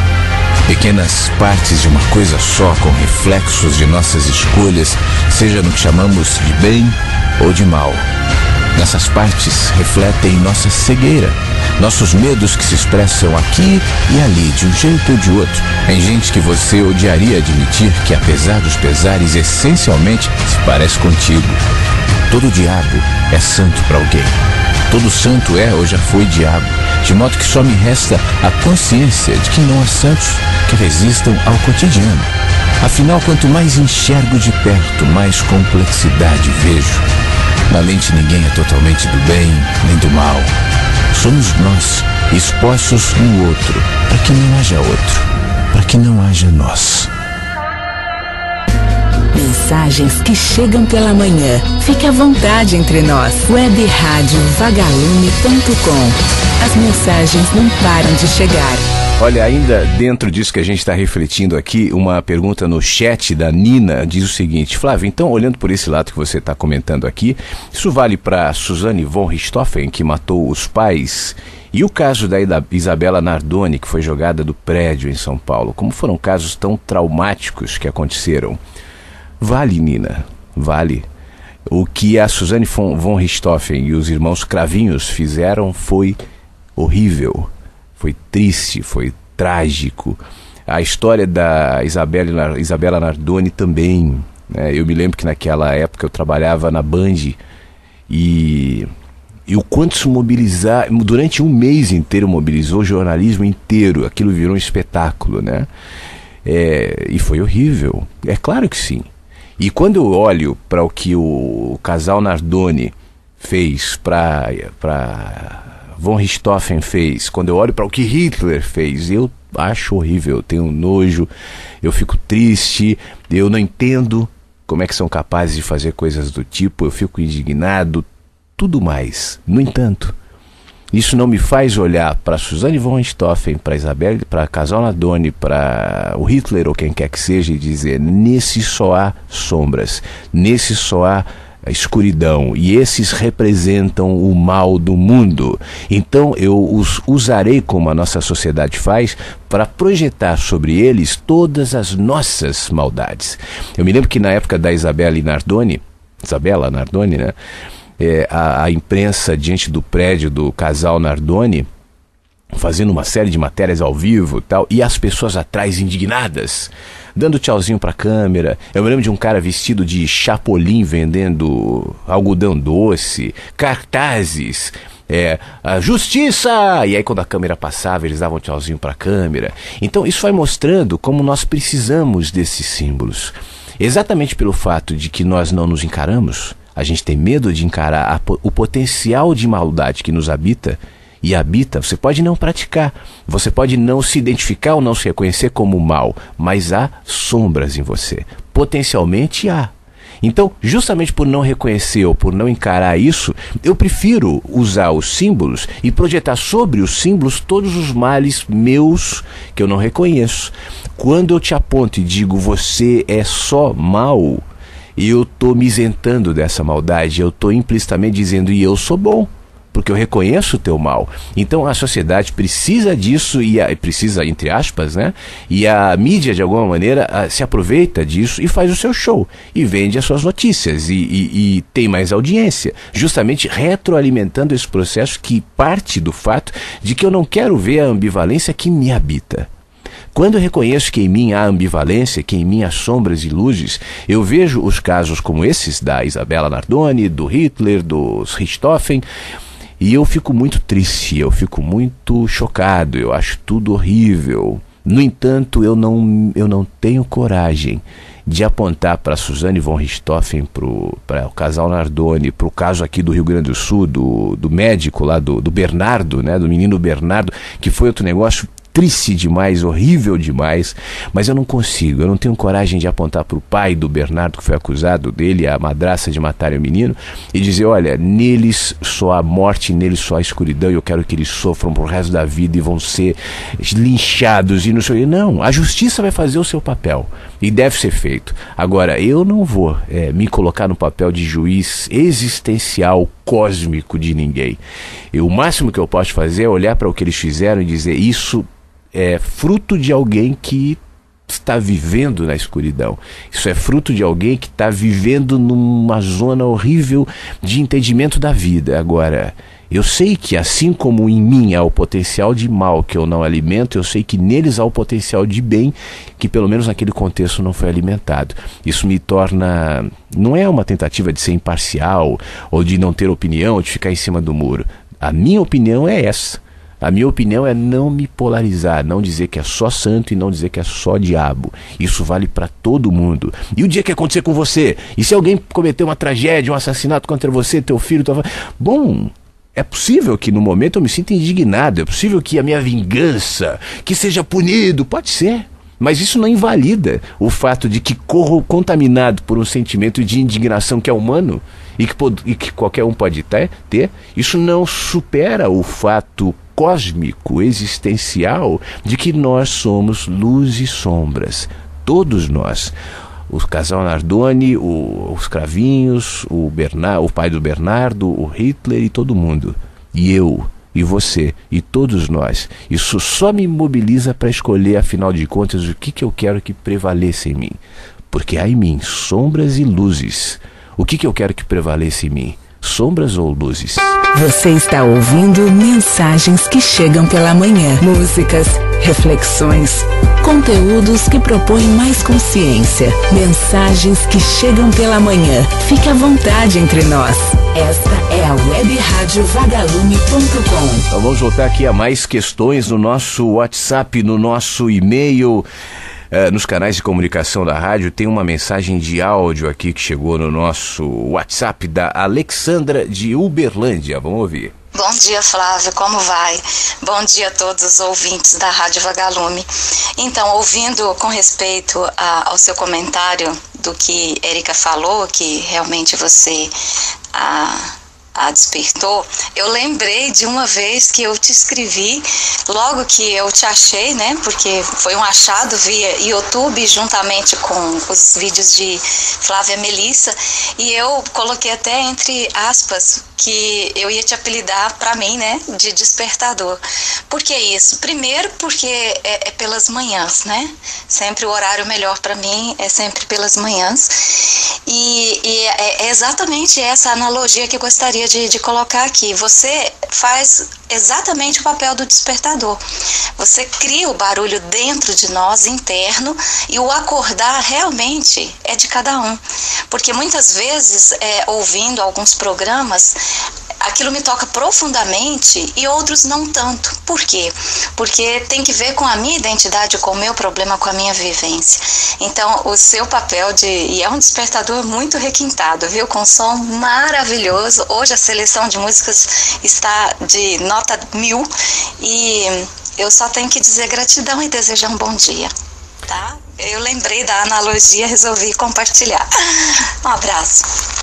Pequenas partes de uma coisa só, com reflexos de nossas escolhas, seja no que chamamos de bem ou de mal. Nessas partes refletem nossa cegueira, nossos medos que se expressam aqui e ali, de um jeito ou de outro, em gente que você odiaria admitir que, apesar dos pesares, essencialmente se parece contigo. todo diabo é santo para alguém. Todo santo é ou já foi diabo, de modo que só me resta a consciência de que não há santos que resistam ao cotidiano. Afinal, quanto mais enxergo de perto, mais complexidade vejo. Na lente ninguém é totalmente do bem nem do mal. Somos nós, expostos no outro, para que não haja outro, para que não haja nós. Mensagens que chegam pela manhã. Fique à vontade entre nós. webradiovagalume.com. As mensagens não param de chegar. Olha, ainda dentro disso que a gente está refletindo aqui, uma pergunta no chat da Nina diz o seguinte: Flávio, então, olhando por esse lado que você está comentando aqui, isso vale para Suzane von Richthofen, que matou os pais, e o caso da Isabela Nardoni, que foi jogada do prédio em São Paulo? Como foram casos tão traumáticos que aconteceram? Vale, Nina, vale. O que a Suzane von Richthofen e os irmãos Cravinhos fizeram foi horrível. Foi triste, foi trágico. A história da Isabela Nardoni também, né? Eu me lembro que naquela época eu trabalhava na Band e o quanto se mobilizar, durante um mês inteiro mobilizou o jornalismo inteiro, aquilo virou um espetáculo, né? E foi horrível, é claro que sim. E quando eu olho para o que o casal Nardoni fez, para von Richthofen fez, quando eu olho para o que Hitler fez, eu acho horrível, eu tenho nojo, eu fico triste, eu não entendo como é que são capazes de fazer coisas do tipo, eu fico indignado, tudo mais. No entanto, isso não me faz olhar para Suzane von Richthofen, para Isabel, para casal Nardoni, para o Hitler ou quem quer que seja e dizer: nesse só há sombras, nesse só há a escuridão, e esses representam o mal do mundo. Então eu os usarei, como a nossa sociedade faz, para projetar sobre eles todas as nossas maldades. Eu me lembro que na época da Isabela Nardoni, né, a imprensa diante do prédio do casal Nardoni, fazendo uma série de matérias ao vivo tal, e as pessoas atrás indignadas, dando tchauzinho pra câmera. Eu me lembro de um cara vestido de Chapolin vendendo algodão doce, cartazes, a justiça! E aí quando a câmera passava, eles davam tchauzinho pra câmera. Então isso vai mostrando como nós precisamos desses símbolos. Exatamente pelo fato de que nós não nos encaramos, a gente tem medo de encarar o potencial de maldade que nos habita. E habita, você pode não praticar, você pode não se identificar ou não se reconhecer como mal, mas há sombras em você, potencialmente há. Então, justamente por não reconhecer ou por não encarar isso, eu prefiro usar os símbolos e projetar sobre os símbolos todos os males meus que eu não reconheço. Quando eu te aponto e digo você é só mal, eu estou me isentando dessa maldade, eu estou implicitamente dizendo e eu sou bom, porque eu reconheço o teu mal. Então a sociedade precisa disso, precisa, entre aspas, né? E a mídia, de alguma maneira, se aproveita disso e faz o seu show, e vende as suas notícias, e tem mais audiência, justamente retroalimentando esse processo que parte do fato de que eu não quero ver a ambivalência que me habita. Quando eu reconheço que em mim há ambivalência, que em mim há sombras e luzes, eu vejo os casos como esses da Isabela Nardoni, do Hitler, dos Richthofen, e eu fico muito triste, eu fico muito chocado, eu acho tudo horrível. No entanto, eu não tenho coragem de apontar para Suzane von Richthofen, para o casal Nardoni, para o caso aqui do Rio Grande do Sul, do médico lá, do Bernardo, né, do menino Bernardo, que foi outro negócio triste demais, horrível demais, mas eu não consigo, eu não tenho coragem de apontar para o pai do Bernardo, que foi acusado dele, a madraça, de matar o menino, e dizer, olha, neles só há morte, neles só há escuridão, e eu quero que eles sofram pro resto da vida e vão ser linchados, e não sei. Não, a justiça vai fazer o seu papel, e deve ser feito. Agora, eu não vou me colocar no papel de juiz existencial, cósmico de ninguém. O máximo que eu posso fazer é olhar para o que eles fizeram e dizer, isso é fruto de alguém que está vivendo na escuridão. Isso é fruto de alguém que está vivendo numa zona horrível de entendimento da vida. Agora, eu sei que assim como em mim há o potencial de mal que eu não alimento, eu sei que neles há o potencial de bem que pelo menos naquele contexto não foi alimentado. Isso me torna... não é uma tentativa de ser imparcial ou de não ter opinião ou de ficar em cima do muro. A minha opinião é essa. A minha opinião é não me polarizar, não dizer que é só santo e não dizer que é só diabo. Isso vale para todo mundo. E o dia que acontecer com você? E se alguém cometer uma tragédia, um assassinato contra você, teu filho, tua... Bom, é possível que no momento eu me sinta indignado, é possível que a minha vingança, que seja punido, pode ser. Mas isso não invalida o fato de que corro contaminado por um sentimento de indignação que é humano e que qualquer um pode ter. Isso não supera o fato cósmico, existencial, de que nós somos luz e sombras. Todos nós. O casal Nardoni, os Cravinhos, o pai do Bernardo, o Hitler e todo mundo. E eu, e você, e todos nós. Isso só me mobiliza para escolher, afinal de contas, o que eu quero que prevaleça em mim. Porque há em mim sombras e luzes. O que eu quero que prevaleça em mim? Sombras ou luzes? Você está ouvindo mensagens que chegam pela manhã. Músicas, reflexões, conteúdos que propõem mais consciência. Mensagens que chegam pela manhã. Fique à vontade entre nós. Esta é a webradiovagalume.com. Então vamos voltar aqui a mais questões no nosso WhatsApp, no nosso e-mail. Nos canais de comunicação da rádio tem uma mensagem de áudio aqui que chegou no nosso WhatsApp da Alexandra de Uberlândia. Vamos ouvir. Bom dia, Flávio, como vai? Bom dia a todos os ouvintes da Rádio Vagalume. Então, ouvindo com respeito ao seu comentário do que Érica falou, que realmente você a despertou, eu lembrei de uma vez que eu te escrevi logo que eu te achei, né? Porque foi um achado via YouTube juntamente com os vídeos de Flávia Melissa, e eu coloquei até entre aspas que eu ia te apelidar para mim, né, de despertador. Por que isso? Primeiro porque é pelas manhãs, né? Sempre o horário melhor para mim é sempre pelas manhãs. E é exatamente essa analogia que eu gostaria de colocar aqui. Você faz exatamente o papel do despertador. Você cria o barulho dentro de nós, interno, e o acordar realmente é de cada um. Porque muitas vezes, ouvindo alguns programas, aquilo me toca profundamente e outros não tanto. Por quê? Porque tem que ver com a minha identidade, com o meu problema, com a minha vivência. Então, o seu papel e é um despertador muito requintado, viu? Com som maravilhoso. Hoje a seleção de músicas está de nota 1000 e eu só tenho que dizer gratidão e desejar um bom dia, tá? Eu lembrei da analogia, resolvi compartilhar. Um abraço.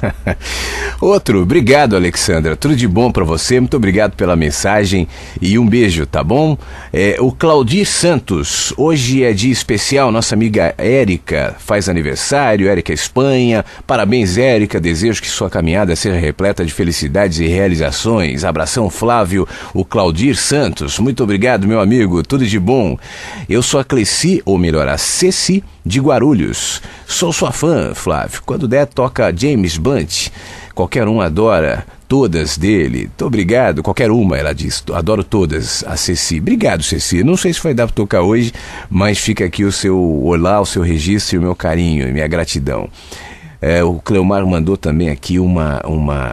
Outro, obrigado, Alexandra. Tudo de bom pra você, muito obrigado pela mensagem e um beijo, tá bom? O Claudir Santos, hoje é dia especial, nossa amiga Érica faz aniversário, Érica Espanha. Parabéns, Érica, desejo que sua caminhada seja repleta de felicidades e realizações. Abração, Flávio, o Claudir Santos. Muito obrigado, meu amigo, tudo de bom. Eu sou a Cleci, ou melhor, a Ceci de Guarulhos. Sou sua fã, Flávio. Quando der, toca James Blunt. Qualquer um adora todas dele. Muito obrigado. Qualquer uma, ela diz. Adoro todas, a Ceci. Obrigado, Ceci. Não sei se vai dar para tocar hoje, mas fica aqui o seu olá, o seu registro e o meu carinho e minha gratidão. O Cleomar mandou também aqui uma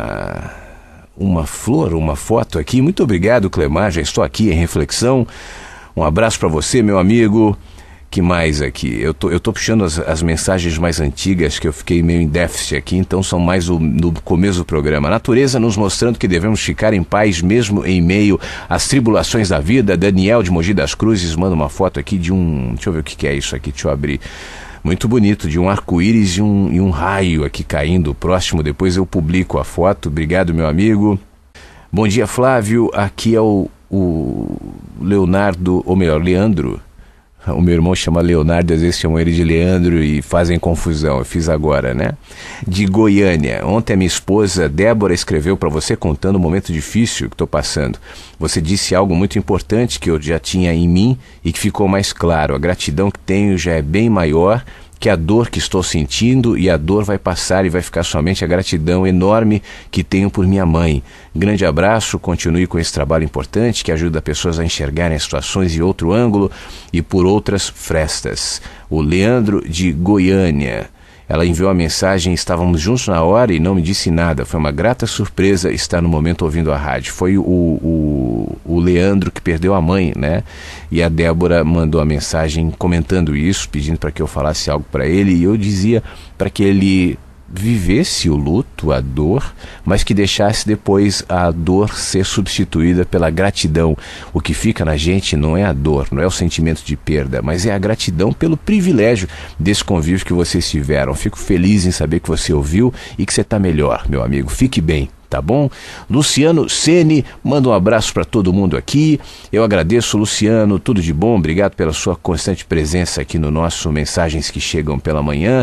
flor, uma foto aqui. Muito obrigado, Cleomar. Já estou aqui em reflexão. Um abraço para você, meu amigo. Que mais aqui? Eu tô puxando as mensagens mais antigas, que eu fiquei meio em déficit aqui, então são mais no começo do programa. A natureza nos mostrando que devemos ficar em paz mesmo em meio às tribulações da vida. Daniel de Mogi das Cruzes manda uma foto aqui de deixa eu ver o que é isso aqui, deixa eu abrir. Muito bonito, de um arco-íris e um raio aqui caindo próximo. Depois eu publico a foto. Obrigado, meu amigo. Bom dia, Flávio. Aqui é o Leonardo, ou melhor, Leandro O meu irmão chama Leonardo, às vezes chamam ele de Leandro e fazem confusão. Eu fiz agora, né? De Goiânia. Ontem a minha esposa Débora escreveu para você contando um momento difícil que estou passando. Você disse algo muito importante que eu já tinha em mim e que ficou mais claro. A gratidão que tenho já é bem maior que a dor que estou sentindo, e a dor vai passar e vai ficar somente a gratidão enorme que tenho por minha mãe. Grande abraço, continue com esse trabalho importante que ajuda pessoas a enxergarem as situações de outro ângulo e por outras frestas. O Leandro de Goiânia. Ela enviou a mensagem, estávamos juntos na hora e não me disse nada. Foi uma grata surpresa estar no momento ouvindo a rádio. Foi o Leandro que perdeu a mãe, né? E a Débora mandou a mensagem comentando isso, pedindo para que eu falasse algo para ele. E eu dizia para que ele vivesse o luto, a dor, mas que deixasse depois a dor ser substituída pela gratidão. O que fica na gente não é a dor, não é o sentimento de perda, mas é a gratidão pelo privilégio desse convívio que vocês tiveram. Fico feliz em saber que você ouviu e que você está melhor, meu amigo. Fique bem. Tá bom? Luciano Ceni manda um abraço para todo mundo aqui. Eu agradeço, Luciano, tudo de bom. Obrigado pela sua constante presença aqui no nosso Mensagens que Chegam pela Manhã.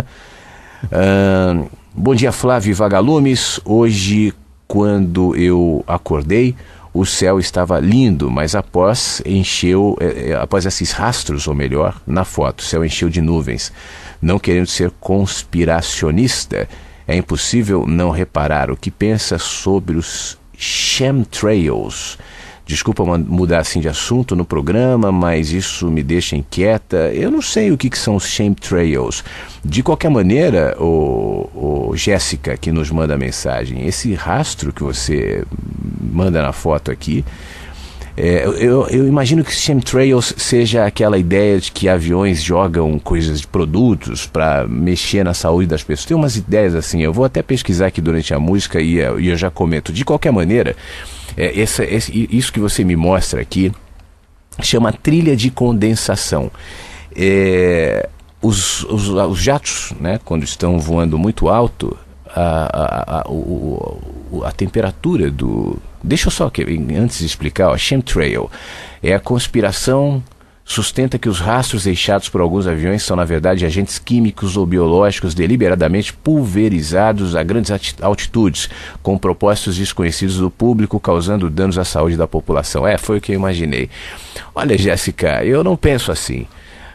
Bom dia, Flávio e Vagalumes. Hoje, quando eu acordei, o céu estava lindo, mas após esses rastros, ou melhor, na foto, o céu encheu de nuvens. Não querendo ser conspiracionista, é impossível não reparar o que pensa sobre os chemtrails. Desculpa mudar assim de assunto no programa, mas isso me deixa inquieta. Eu não sei o que são os chemtrails. De qualquer maneira, Jéssica, que nos manda a mensagem, esse rastro que você manda na foto aqui, eu imagino que chemtrails seja aquela ideia de que aviões jogam coisas de produtos para mexer na saúde das pessoas. Tem umas ideias assim, eu vou até pesquisar aqui durante a música e eu já comento. De qualquer maneira, isso que você me mostra aqui chama trilha de condensação. Os jatos, né, quando estão voando muito alto, a temperatura do... Deixa eu só, antes de explicar, a chemtrail é a conspiração sustenta que os rastros deixados por alguns aviões são, na verdade, agentes químicos ou biológicos deliberadamente pulverizados a grandes altitudes, com propósitos desconhecidos do público, causando danos à saúde da população. Foi o que eu imaginei. Olha, Jéssica, eu não penso assim.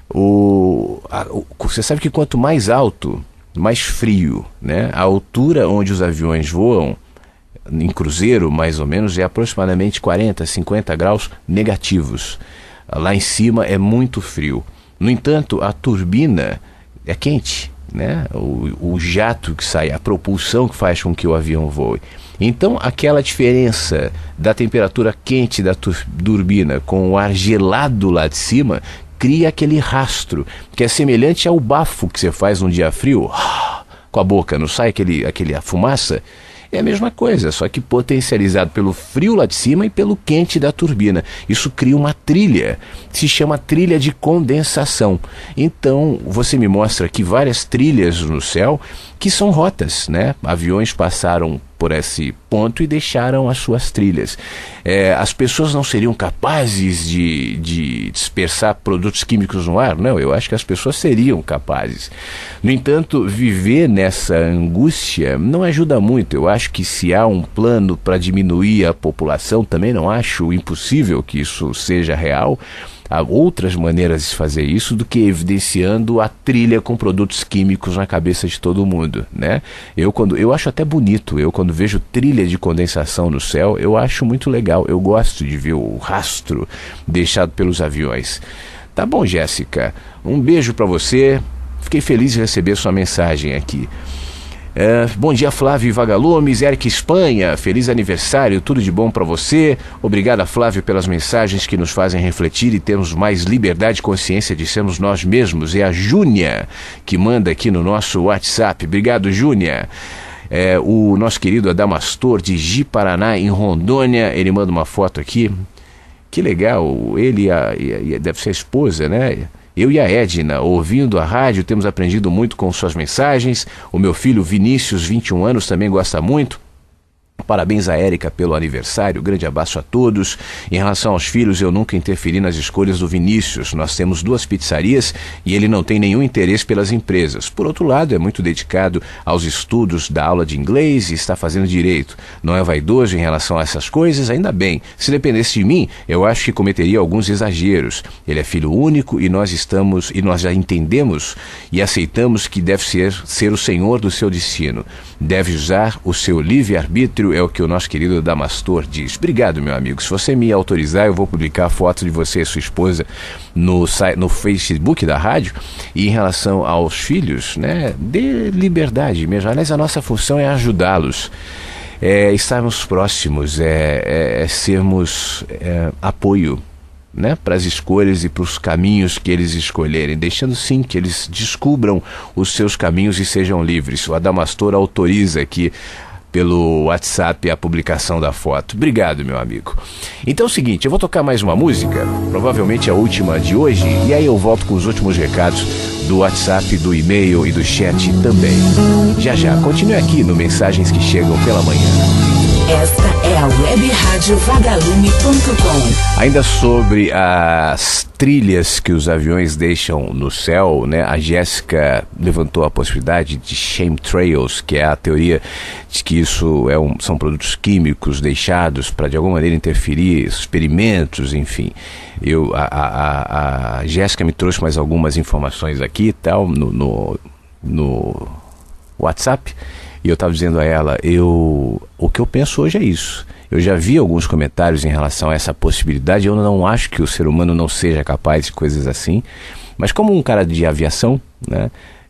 Você sabe que quanto mais alto, mais frio, né? A altura onde os aviões voam, em cruzeiro, mais ou menos, é aproximadamente 40, 50 graus negativos. Lá em cima é muito frio. No entanto, a turbina é quente, né? O jato que sai, a propulsão que faz com que o avião voe. Então, aquela diferença da temperatura quente da turbina com o ar gelado lá de cima cria aquele rastro, que é semelhante ao bafo que você faz num dia frio, com a boca, não sai a fumaça? É a mesma coisa, só que potencializado pelo frio lá de cima e pelo quente da turbina. Isso cria uma trilha, se chama trilha de condensação. Então, você me mostra aqui várias trilhas no céu que são rotas, né? Aviões passaram por esse ponto e deixaram as suas trilhas. As pessoas não seriam capazes de dispersar produtos químicos no ar? Não, eu acho que as pessoas seriam capazes. No entanto, viver nessa angústia não ajuda muito. Eu acho que se há um plano para diminuir a população, também não acho impossível que isso seja real. Há outras maneiras de fazer isso do que evidenciando a trilha com produtos químicos na cabeça de todo mundo, né? Eu acho até bonito. Eu, quando vejo trilha de condensação no céu, eu acho muito legal. Eu gosto de ver o rastro deixado pelos aviões. Tá bom, Jéssica? Um beijo para você. Fiquei feliz de receber sua mensagem aqui. Bom dia, Flávio e Vagalumes. Eric Espanha, feliz aniversário, tudo de bom para você. Obrigado, Flávio, pelas mensagens que nos fazem refletir e termos mais liberdade e consciência de sermos nós mesmos. É a Júnia que manda aqui no nosso WhatsApp. Obrigado, Júnia. O nosso querido Adamastor de Ji-Paraná, em Rondônia, ele manda uma foto aqui. Que legal, ele deve ser a esposa, né? Eu e a Edna, ouvindo a rádio, temos aprendido muito com suas mensagens. O meu filho Vinícius, 21 anos, também gosta muito. Parabéns a Érica pelo aniversário, grande abraço a todos. Em relação aos filhos, eu nunca interferi nas escolhas do Vinícius. Nós temos 2 pizzarias e ele não tem nenhum interesse pelas empresas. Por outro lado, é muito dedicado aos estudos da aula de inglês e está fazendo direito. Não é vaidoso em relação a essas coisas, ainda bem. Se dependesse de mim, eu acho que cometeria alguns exageros. Ele é filho único e nós já entendemos e aceitamos que deve ser o senhor do seu destino. Deve usar o seu livre-arbítrio, é o que o nosso querido Damastor diz. Obrigado, meu amigo. Se você me autorizar, eu vou publicar a foto de você e sua esposa no Facebook da rádio. E em relação aos filhos, né, dê liberdade mesmo. Aliás, a nossa função é ajudá-los, estarmos próximos, sermos apoio, né, para as escolhas e para os caminhos que eles escolherem, deixando sim que eles descubram os seus caminhos e sejam livres. O Adamastor autoriza aqui pelo WhatsApp a publicação da foto. Obrigado, meu amigo. Então é o seguinte, eu vou tocar mais uma música, provavelmente a última de hoje, e aí eu volto com os últimos recados do WhatsApp, do e-mail e do chat também. Já, continue aqui no Mensagens que Chegam pela Manhã. Esta é a Web Rádio Vagalume.com. Ainda sobre as trilhas que os aviões deixam no céu, né? A Jéssica levantou a possibilidade de chemtrails, que é a teoria de que isso são produtos químicos deixados para de alguma maneira interferir, experimentos, enfim. A Jéssica me trouxe mais algumas informações aqui e tal no WhatsApp. E eu estava dizendo a ela, o que eu penso hoje é isso. Eu já vi alguns comentários em relação a essa possibilidade. Eu não acho que o ser humano não seja capaz de coisas assim. Mas como um cara de aviação, né,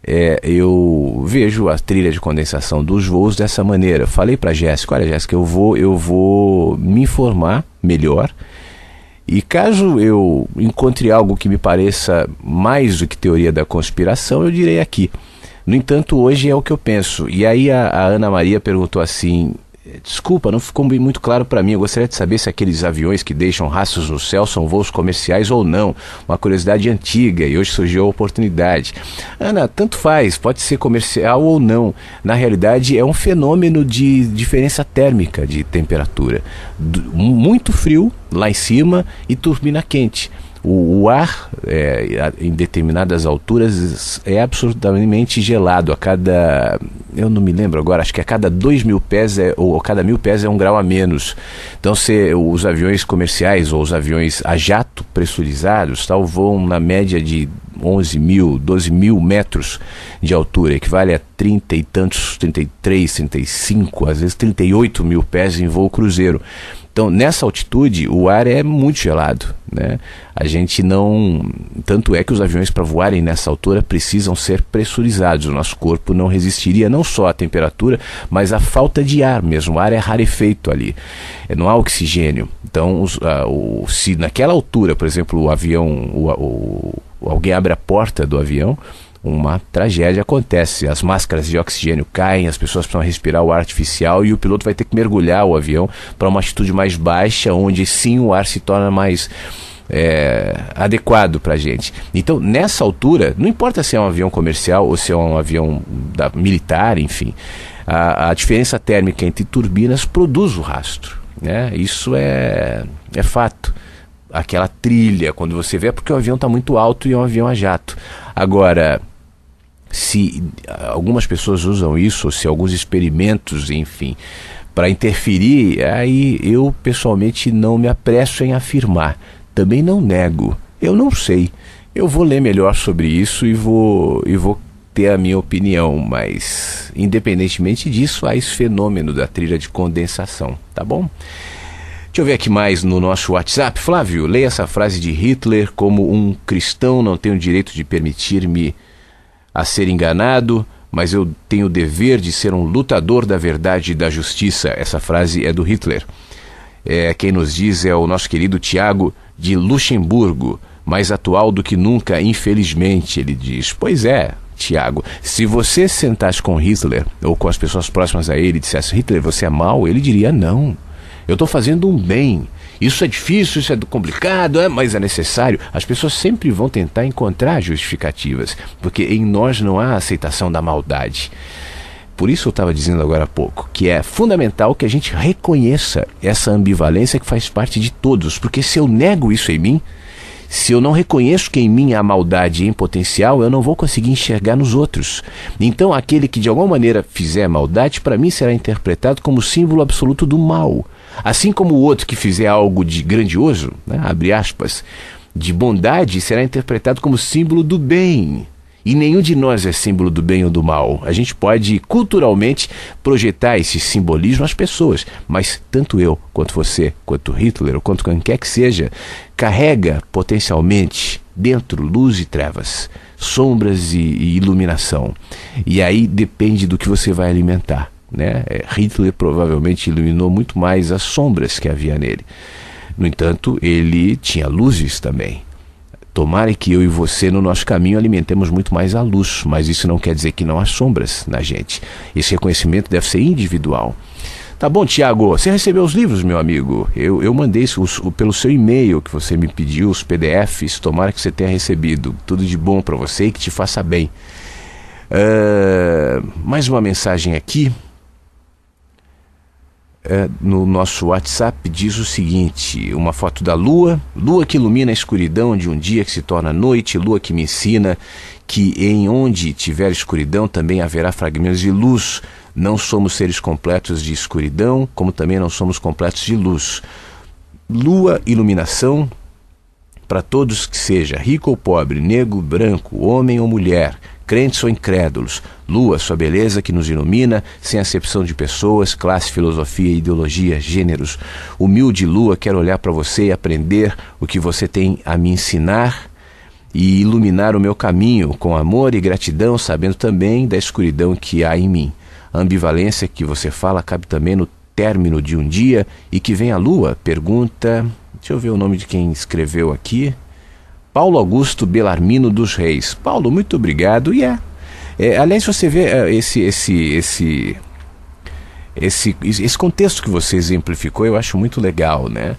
eu vejo a trilha de condensação dos voos dessa maneira. Falei para a Jéssica, olha Jéssica, eu vou me informar melhor. E caso eu encontre algo que me pareça mais do que teoria da conspiração, eu direi aqui. No entanto, hoje é o que eu penso. E aí a Ana Maria perguntou assim, desculpa, não ficou muito claro para mim, eu gostaria de saber se aqueles aviões que deixam rastros no céu são voos comerciais ou não. Uma curiosidade antiga e hoje surgiu a oportunidade. Ana, tanto faz, pode ser comercial ou não. Na realidade é um fenômeno de diferença térmica de temperatura. Muito frio lá em cima e turbina quente. O ar, em determinadas alturas, é absolutamente gelado. Eu não me lembro agora, acho que a cada 2.000 pés, ou a cada 1.000 pés é 1 grau a menos. Então, os aviões comerciais ou os aviões a jato pressurizados voam na média de 11.000, 12.000 metros de altura, equivale a 30 e tantos, 33, 35, às vezes 38.000 pés em voo cruzeiro. Então, nessa altitude, o ar é muito gelado, né? A gente não... Tanto é que os aviões, para voarem nessa altura, precisam ser pressurizados. O nosso corpo não resistiria não só à temperatura, mas à falta de ar mesmo. O ar é rarefeito ali. Não há oxigênio. Então, se naquela altura, por exemplo, o avião... alguém abre a porta do avião, uma tragédia acontece, as máscaras de oxigênio caem, as pessoas precisam respirar o ar artificial e o piloto vai ter que mergulhar o avião para uma altitude mais baixa, onde sim o ar se torna mais adequado para a gente. Então, nessa altura, não importa se é um avião comercial ou se é um avião militar, enfim, a diferença térmica entre turbinas produz o rastro, né? Isso é fato. Aquela trilha, quando você vê, é porque o avião está muito alto e é um avião a jato. Agora, se algumas pessoas usam isso, ou se alguns experimentos, enfim, para interferir, aí eu pessoalmente não me apresso em afirmar. Também não nego. Eu não sei. Eu vou ler melhor sobre isso e vou ter a minha opinião, mas independentemente disso, há esse fenômeno da trilha de condensação, tá bom? Deixa eu ver aqui mais no nosso WhatsApp. Flávio, leia essa frase de Hitler: como um cristão não tenho o direito de permitir-me a ser enganado, mas eu tenho o dever de ser um lutador da verdade e da justiça. Essa frase é do Hitler. Quem nos diz é o nosso querido Tiago de Luxemburgo, mais atual do que nunca, infelizmente, ele diz. Pois é, Tiago, se você sentasse com Hitler ou com as pessoas próximas a ele e dissesse: Hitler, você é mau, ele diria: não. Eu estou fazendo um bem. Isso é difícil, isso é complicado, mas é necessário. As pessoas sempre vão tentar encontrar justificativas, porque em nós não há aceitação da maldade. Por isso eu estava dizendo agora há pouco, que é fundamental que a gente reconheça essa ambivalência que faz parte de todos, porque se eu nego isso em mim, se eu não reconheço que em mim há maldade em potencial, eu não vou conseguir enxergar nos outros. Então aquele que de alguma maneira fizer maldade, para mim será interpretado como símbolo absoluto do mal. Assim como o outro que fizer algo de grandioso, né, abre aspas, de bondade, será interpretado como símbolo do bem. E nenhum de nós é símbolo do bem ou do mal. A gente pode culturalmente projetar esse simbolismo às pessoas, mas tanto eu, quanto você, quanto Hitler, ou quanto quem quer que seja, carrega potencialmente dentro luz e trevas, sombras e iluminação. E aí depende do que você vai alimentar, né? Hitler provavelmente iluminou muito mais as sombras que havia nele. No entanto, ele tinha luzes também. Tomara que eu e você no nosso caminho alimentemos muito mais a luz, mas isso não quer dizer que não há sombras na gente. Esse reconhecimento deve ser individual. Tá bom, Tiago, você recebeu os livros, meu amigo? Eu mandei pelo seu e-mail que você me pediu, os PDFs, tomara que você tenha recebido. Tudo de bom para você e que te faça bem. Mais uma mensagem aqui. No nosso WhatsApp diz o seguinte: uma foto da lua que ilumina a escuridão de um dia que se torna noite, lua que me ensina que em onde tiver escuridão também haverá fragmentos de luz. Não somos seres completos de escuridão, como também não somos completos de luz. Lua, iluminação para todos que seja, rico ou pobre, negro, branco, homem ou mulher, crentes ou incrédulos. Lua, sua beleza que nos ilumina, sem acepção de pessoas, classe, filosofia, ideologia, gêneros. Humilde lua, quero olhar para você e aprender o que você tem a me ensinar e iluminar o meu caminho com amor e gratidão, sabendo também da escuridão que há em mim. A ambivalência que você fala cabe também no término de um dia e que vem a lua? Pergunta, deixa eu ver o nome de quem escreveu aqui. Paulo Augusto Belarmino dos Reis. Paulo, muito obrigado. E aliás, você vê esse contexto que você exemplificou, eu acho muito legal, né?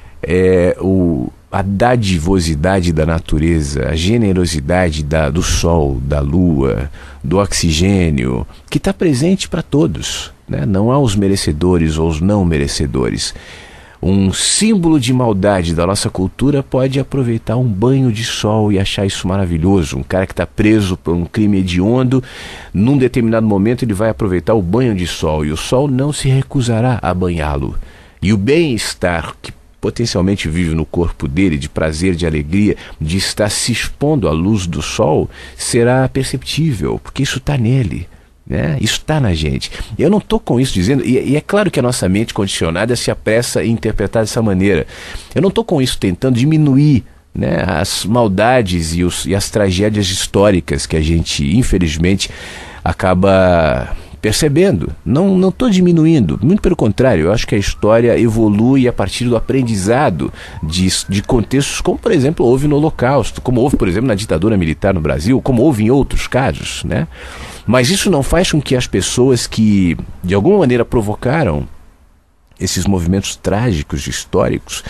A dadivosidade da natureza, a generosidade do sol, da lua, do oxigênio, que está presente para todos, né? Não há os merecedores ou os não merecedores. Um símbolo de maldade da nossa cultura pode aproveitar um banho de sol e achar isso maravilhoso. Um cara que está preso por um crime hediondo, num determinado momento ele vai aproveitar o banho de sol e o sol não se recusará a banhá-lo. E o bem-estar que potencialmente vive no corpo dele, de prazer, de alegria, de estar se expondo à luz do sol, será perceptível, porque isso está nele. Isso está na gente. Eu não estou com isso dizendo, e é claro que a nossa mente condicionada se apressa em interpretar dessa maneira. Eu não estou com isso tentando diminuir, né, as maldades e as tragédias históricas que a gente, infelizmente, acaba percebendo. Não estou diminuindo, muito pelo contrário, eu acho que a história evolui a partir do aprendizado de contextos como, por exemplo, houve no Holocausto, como houve, por exemplo, na ditadura militar no Brasil, como houve em outros casos, né? Mas isso não faz com que as pessoas que, de alguma maneira, provocaram esses movimentos trágicos, históricos,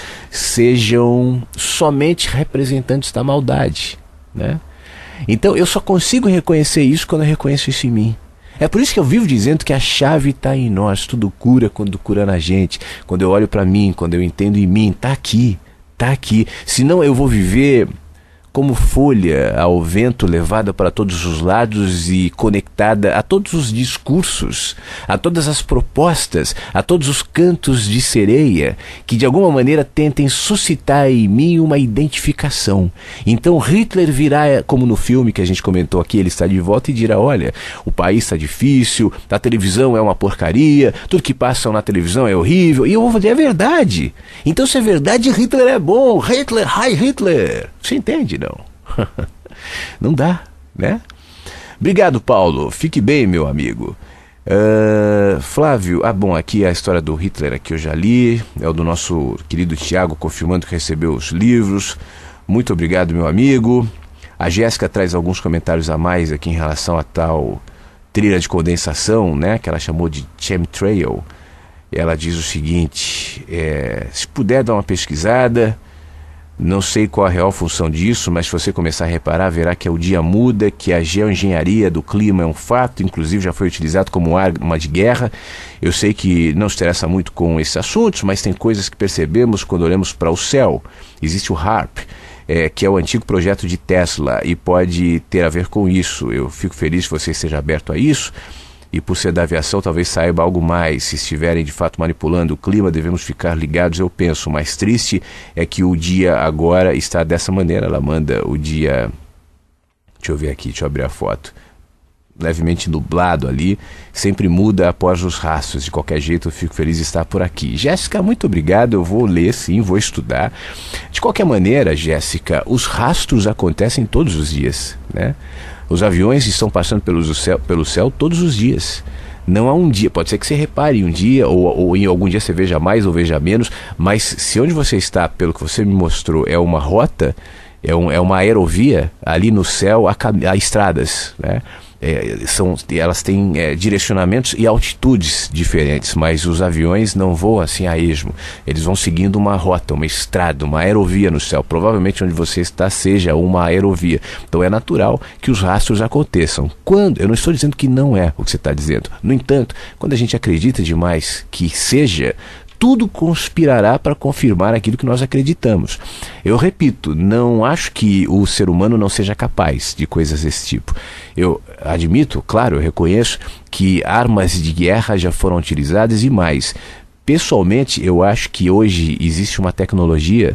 sejam somente representantes da maldade, né? Então, eu só consigo reconhecer isso quando eu reconheço isso em mim. É por isso que eu vivo dizendo que a chave está em nós. Tudo cura quando cura na gente. Quando eu olho para mim, quando eu entendo em mim, está aqui, está aqui. Senão eu vou viver como folha ao vento, levada para todos os lados e conectada a todos os discursos, a todas as propostas, a todos os cantos de sereia que de alguma maneira tentem suscitar em mim uma identificação. Então Hitler virá, como no filme que a gente comentou aqui, ele está de volta e dirá: olha, o país está difícil, a televisão é uma porcaria, tudo que passa na televisão é horrível, e eu vou dizer, é verdade. Então se é verdade, Hitler é bom, Hitler, Heil Hitler. Você entende? Não. Não dá, né? Obrigado, Paulo. Fique bem, meu amigo. Flávio, bom, aqui é a história do Hitler, aqui eu já li. É o do nosso querido Tiago, confirmando que recebeu os livros. Muito obrigado, meu amigo. A Jéssica traz alguns comentários a mais aqui em relação a tal trilha de condensação, né, que ela chamou de chemtrail. Ela diz o seguinte: se puder dar uma pesquisada, Não sei qual a real função disso, mas se você começar a reparar, verá que o dia muda, que a geoengenharia do clima é um fato, inclusive já foi utilizado como arma de guerra. Eu sei que não se interessa muito com esses assuntos, mas tem coisas que percebemos quando olhamos para o céu. Existe o HAARP, que é o antigo projeto de Tesla, e pode ter a ver com isso. Eu fico feliz que você esteja aberto a isso. E por ser da aviação, talvez saiba algo mais. Se estiverem de fato manipulando o clima, devemos ficar ligados, eu penso. O mais triste é que o dia agora está dessa maneira. Ela manda o dia... Deixa eu ver aqui, deixa eu abrir a foto. Levemente nublado ali. Sempre muda após os rastros. De qualquer jeito, eu fico feliz de estar por aqui. Jéssica, muito obrigado. Eu vou ler, sim, vou estudar. De qualquer maneira, Jéssica, os rastros acontecem todos os dias, né? Os aviões estão passando pelo céu todos os dias. Não há um dia, pode ser que você repare um dia, ou em algum dia você veja mais ou veja menos, mas se onde você está, pelo que você me mostrou, é uma rota, é uma aerovia, ali no céu há estradas, né? Elas têm direcionamentos e altitudes diferentes, mas os aviões não voam assim a esmo. Eles vão seguindo uma rota, uma estrada, uma aerovia no céu. Provavelmente onde você está seja uma aerovia. Então é natural que os rastros aconteçam. Eu não estou dizendo que não é o que você está dizendo. No entanto, quando a gente acredita demais que seja, tudo conspirará para confirmar aquilo que nós acreditamos. Eu repito, não acho que o ser humano não seja capaz de coisas desse tipo. Eu admito, claro, eu reconheço que armas de guerra já foram utilizadas e mais. Pessoalmente, eu acho que hoje existe uma tecnologia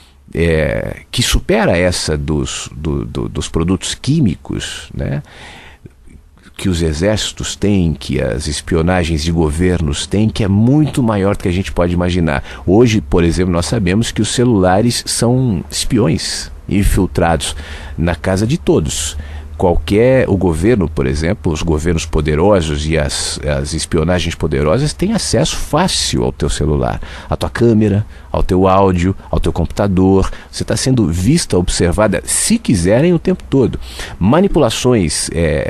que supera essa dos produtos químicos, né? Que os exércitos têm, que as espionagens de governos têm, que é muito maior do que a gente pode imaginar. Hoje, por exemplo, nós sabemos que os celulares são espiões infiltrados na casa de todos. O governo, por exemplo, os governos poderosos e as espionagens poderosas têm acesso fácil ao teu celular, à tua câmera, ao teu áudio, ao teu computador. Você está sendo vista, observada, se quiserem, o tempo todo. Manipulações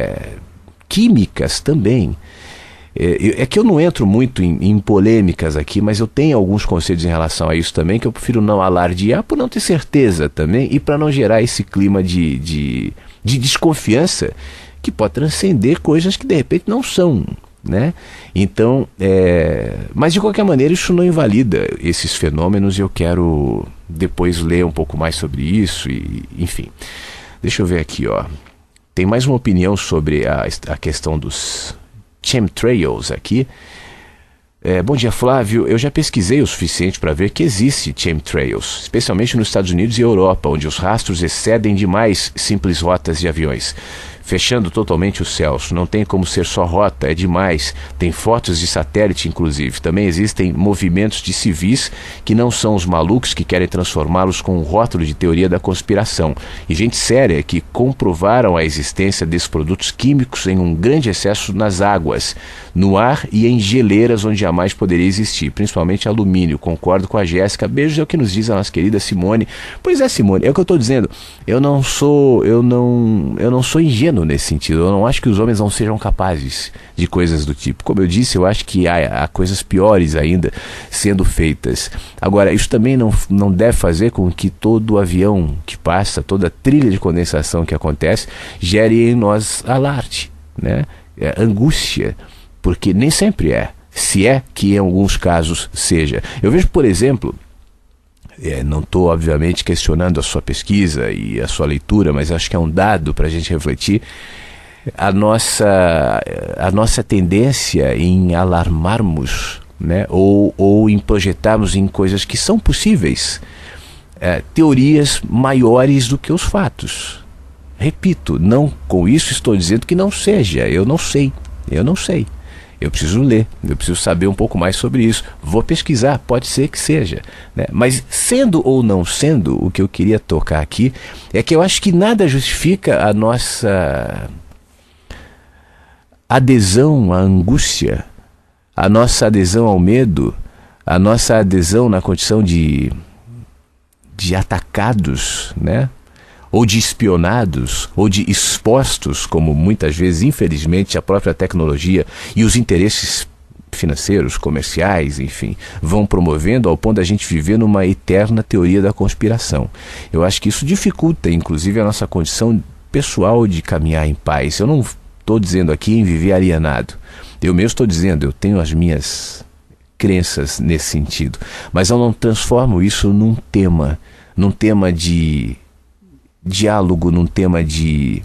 químicas também. É que eu não entro muito em polêmicas aqui, mas eu tenho alguns conselhos em relação a isso também, que eu prefiro não alardear por não ter certeza também e para não gerar esse clima de desconfiança que pode transcender coisas que de repente não são, né? Então, mas de qualquer maneira isso não invalida esses fenômenos e eu quero depois ler um pouco mais sobre isso e, enfim. Deixa eu ver aqui, ó. Tem mais uma opinião sobre a questão dos chemtrails aqui. Bom dia, Flávio. Eu já pesquisei o suficiente para ver que existe chemtrails, especialmente nos Estados Unidos e Europa, onde os rastros excedem demais simples rotas de aviões, fechando totalmente os céus. Não tem como ser só rota, é demais. Tem fotos de satélite, inclusive. Também existem movimentos de civis que não são os malucos que querem transformá-los com um rótulo de teoria da conspiração. E gente séria que comprovaram a existência desses produtos químicos em um grande excesso nas águas, no ar e em geleiras onde jamais poderia existir, principalmente alumínio. Concordo com a Jéssica. Beijos é o que nos diz a nossa querida Simone. Pois é, Simone, é o que eu estou dizendo. Eu não sou ingênuo nesse sentido. Eu não acho que os homens não sejam capazes de coisas do tipo. Como eu disse, eu acho que há coisas piores ainda sendo feitas. Agora, isso também não deve fazer com que todo avião que passa, toda trilha de condensação que acontece, gere em nós alarde, né? Angústia, porque nem sempre se é que em alguns casos seja. Eu vejo, por exemplo, não estou obviamente questionando a sua pesquisa e a sua leitura, mas acho que é um dado para a gente refletir a nossa tendência em alarmarmos, né? ou em projetarmos em coisas que são possíveis, teorias maiores do que os fatos. Repito, não com isso estou dizendo que não seja. Eu não sei. Eu preciso ler, eu preciso saber um pouco mais sobre isso. Vou pesquisar, pode ser que seja, né? Mas sendo ou não sendo, o que eu queria tocar aqui é que eu acho que nada justifica a nossa adesão à angústia, a nossa adesão ao medo, a nossa adesão na condição de atacados, né? Ou de espionados, ou de expostos, como muitas vezes, infelizmente, a própria tecnologia e os interesses financeiros, comerciais, enfim, vão promovendo ao ponto da gente viver numa eterna teoria da conspiração. Eu acho que isso dificulta, inclusive, a nossa condição pessoal de caminhar em paz. Eu não estou dizendo aqui em viver alienado. Eu mesmo estou dizendo, eu tenho as minhas crenças nesse sentido. Mas eu não transformo isso num tema de diálogo, num tema de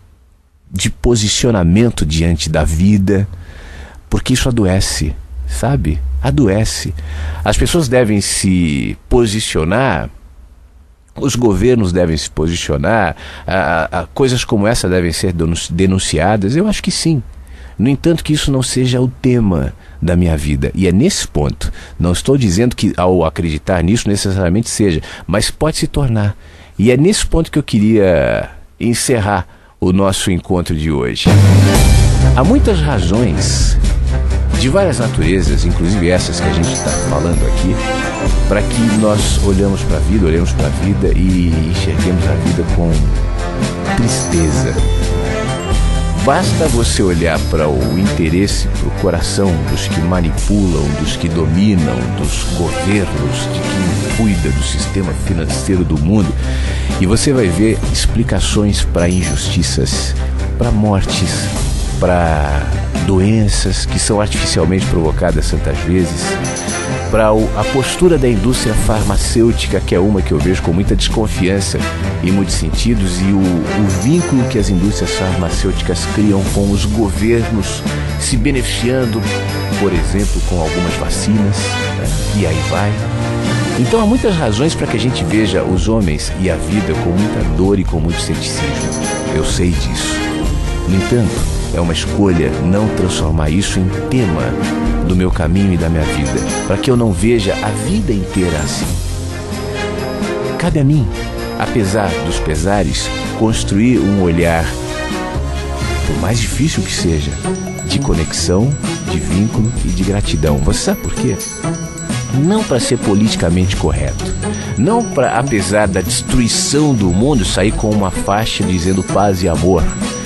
posicionamento diante da vida, porque isso adoece, sabe? Adoece. As pessoas devem se posicionar, os governos devem se posicionar, coisas como essa devem ser denunciadas. Eu acho que sim. No entanto, que isso não seja o tema da minha vida. E é nesse ponto, não estou dizendo que ao acreditar nisso necessariamente seja, mas pode se tornar. E é nesse ponto que eu queria encerrar o nosso encontro de hoje. Há muitas razões de várias naturezas, inclusive essas que a gente está falando aqui, para que nós olhemos para a vida e enxerguemos a vida com tristeza. Basta você olhar para o interesse, para o coração dos que manipulam, dos que dominam, dos governos, de quem cuida do sistema financeiro do mundo, e você vai ver explicações para injustiças, para mortes, para doenças que são artificialmente provocadas tantas vezes, para a postura da indústria farmacêutica, que é uma que eu vejo com muita desconfiança em muitos sentidos, e o vínculo que as indústrias farmacêuticas criam com os governos, se beneficiando, por exemplo, com algumas vacinas, né? E aí vai. Então há muitas razões para que a gente veja os homens e a vida com muita dor e com muito ceticismo. Eu sei disso. No entanto, é uma escolha não transformar isso em tema do meu caminho e da minha vida, para que eu não veja a vida inteira assim. Cabe a mim, apesar dos pesares, construir um olhar, por mais difícil que seja, de conexão, de vínculo e de gratidão. Você sabe por quê? Não para ser politicamente correto, não para, apesar da destruição do mundo, sair com uma faixa dizendo paz e amor.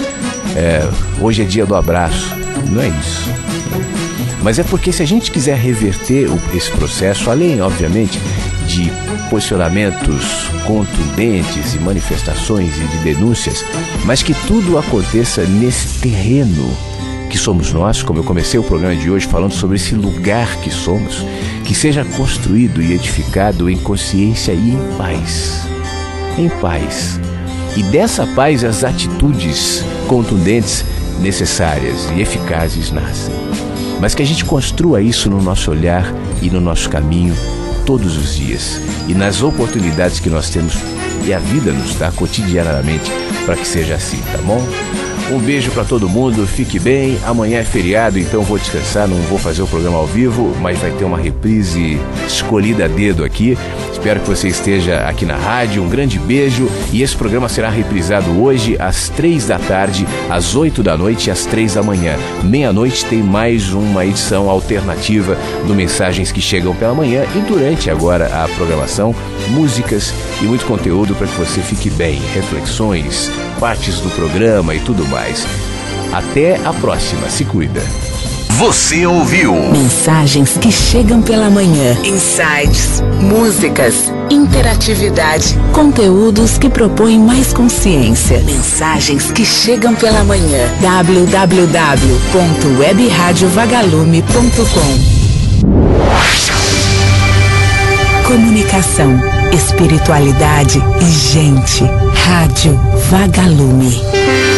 Hoje é dia do abraço. Não é isso. Mas é porque se a gente quiser reverter esse processo, além, obviamente, de posicionamentos contundentes e manifestações e de denúncias, mas que tudo aconteça nesse terreno que somos nós, como eu comecei o programa de hoje falando sobre esse lugar que somos, que seja construído e edificado em consciência e em paz. Em paz. E dessa paz as atitudes contundentes, necessárias e eficazes nascem. Mas que a gente construa isso no nosso olhar e no nosso caminho todos os dias. E nas oportunidades que nós temos e a vida nos dá cotidianamente para que seja assim, tá bom? Um beijo para todo mundo, fique bem. Amanhã é feriado, então vou descansar, não vou fazer o programa ao vivo, mas vai ter uma reprise escolhida a dedo aqui. Espero que você esteja aqui na rádio. Um grande beijo. E esse programa será reprisado hoje às 3 da tarde, às 8 da noite e às 3 da manhã. Meia-noite tem mais uma edição alternativa do Mensagens que Chegam pela Manhã. E durante agora a programação, músicas e muito conteúdo para que você fique bem. Reflexões, partes do programa e tudo mais. Até a próxima. Se cuida. Você ouviu Mensagens que Chegam pela Manhã. Insights, músicas, interatividade, conteúdos que propõem mais consciência. Mensagens que Chegam pela Manhã. www.webradiovagalume.com. Comunicação, espiritualidade e gente. Rádio Vagalume.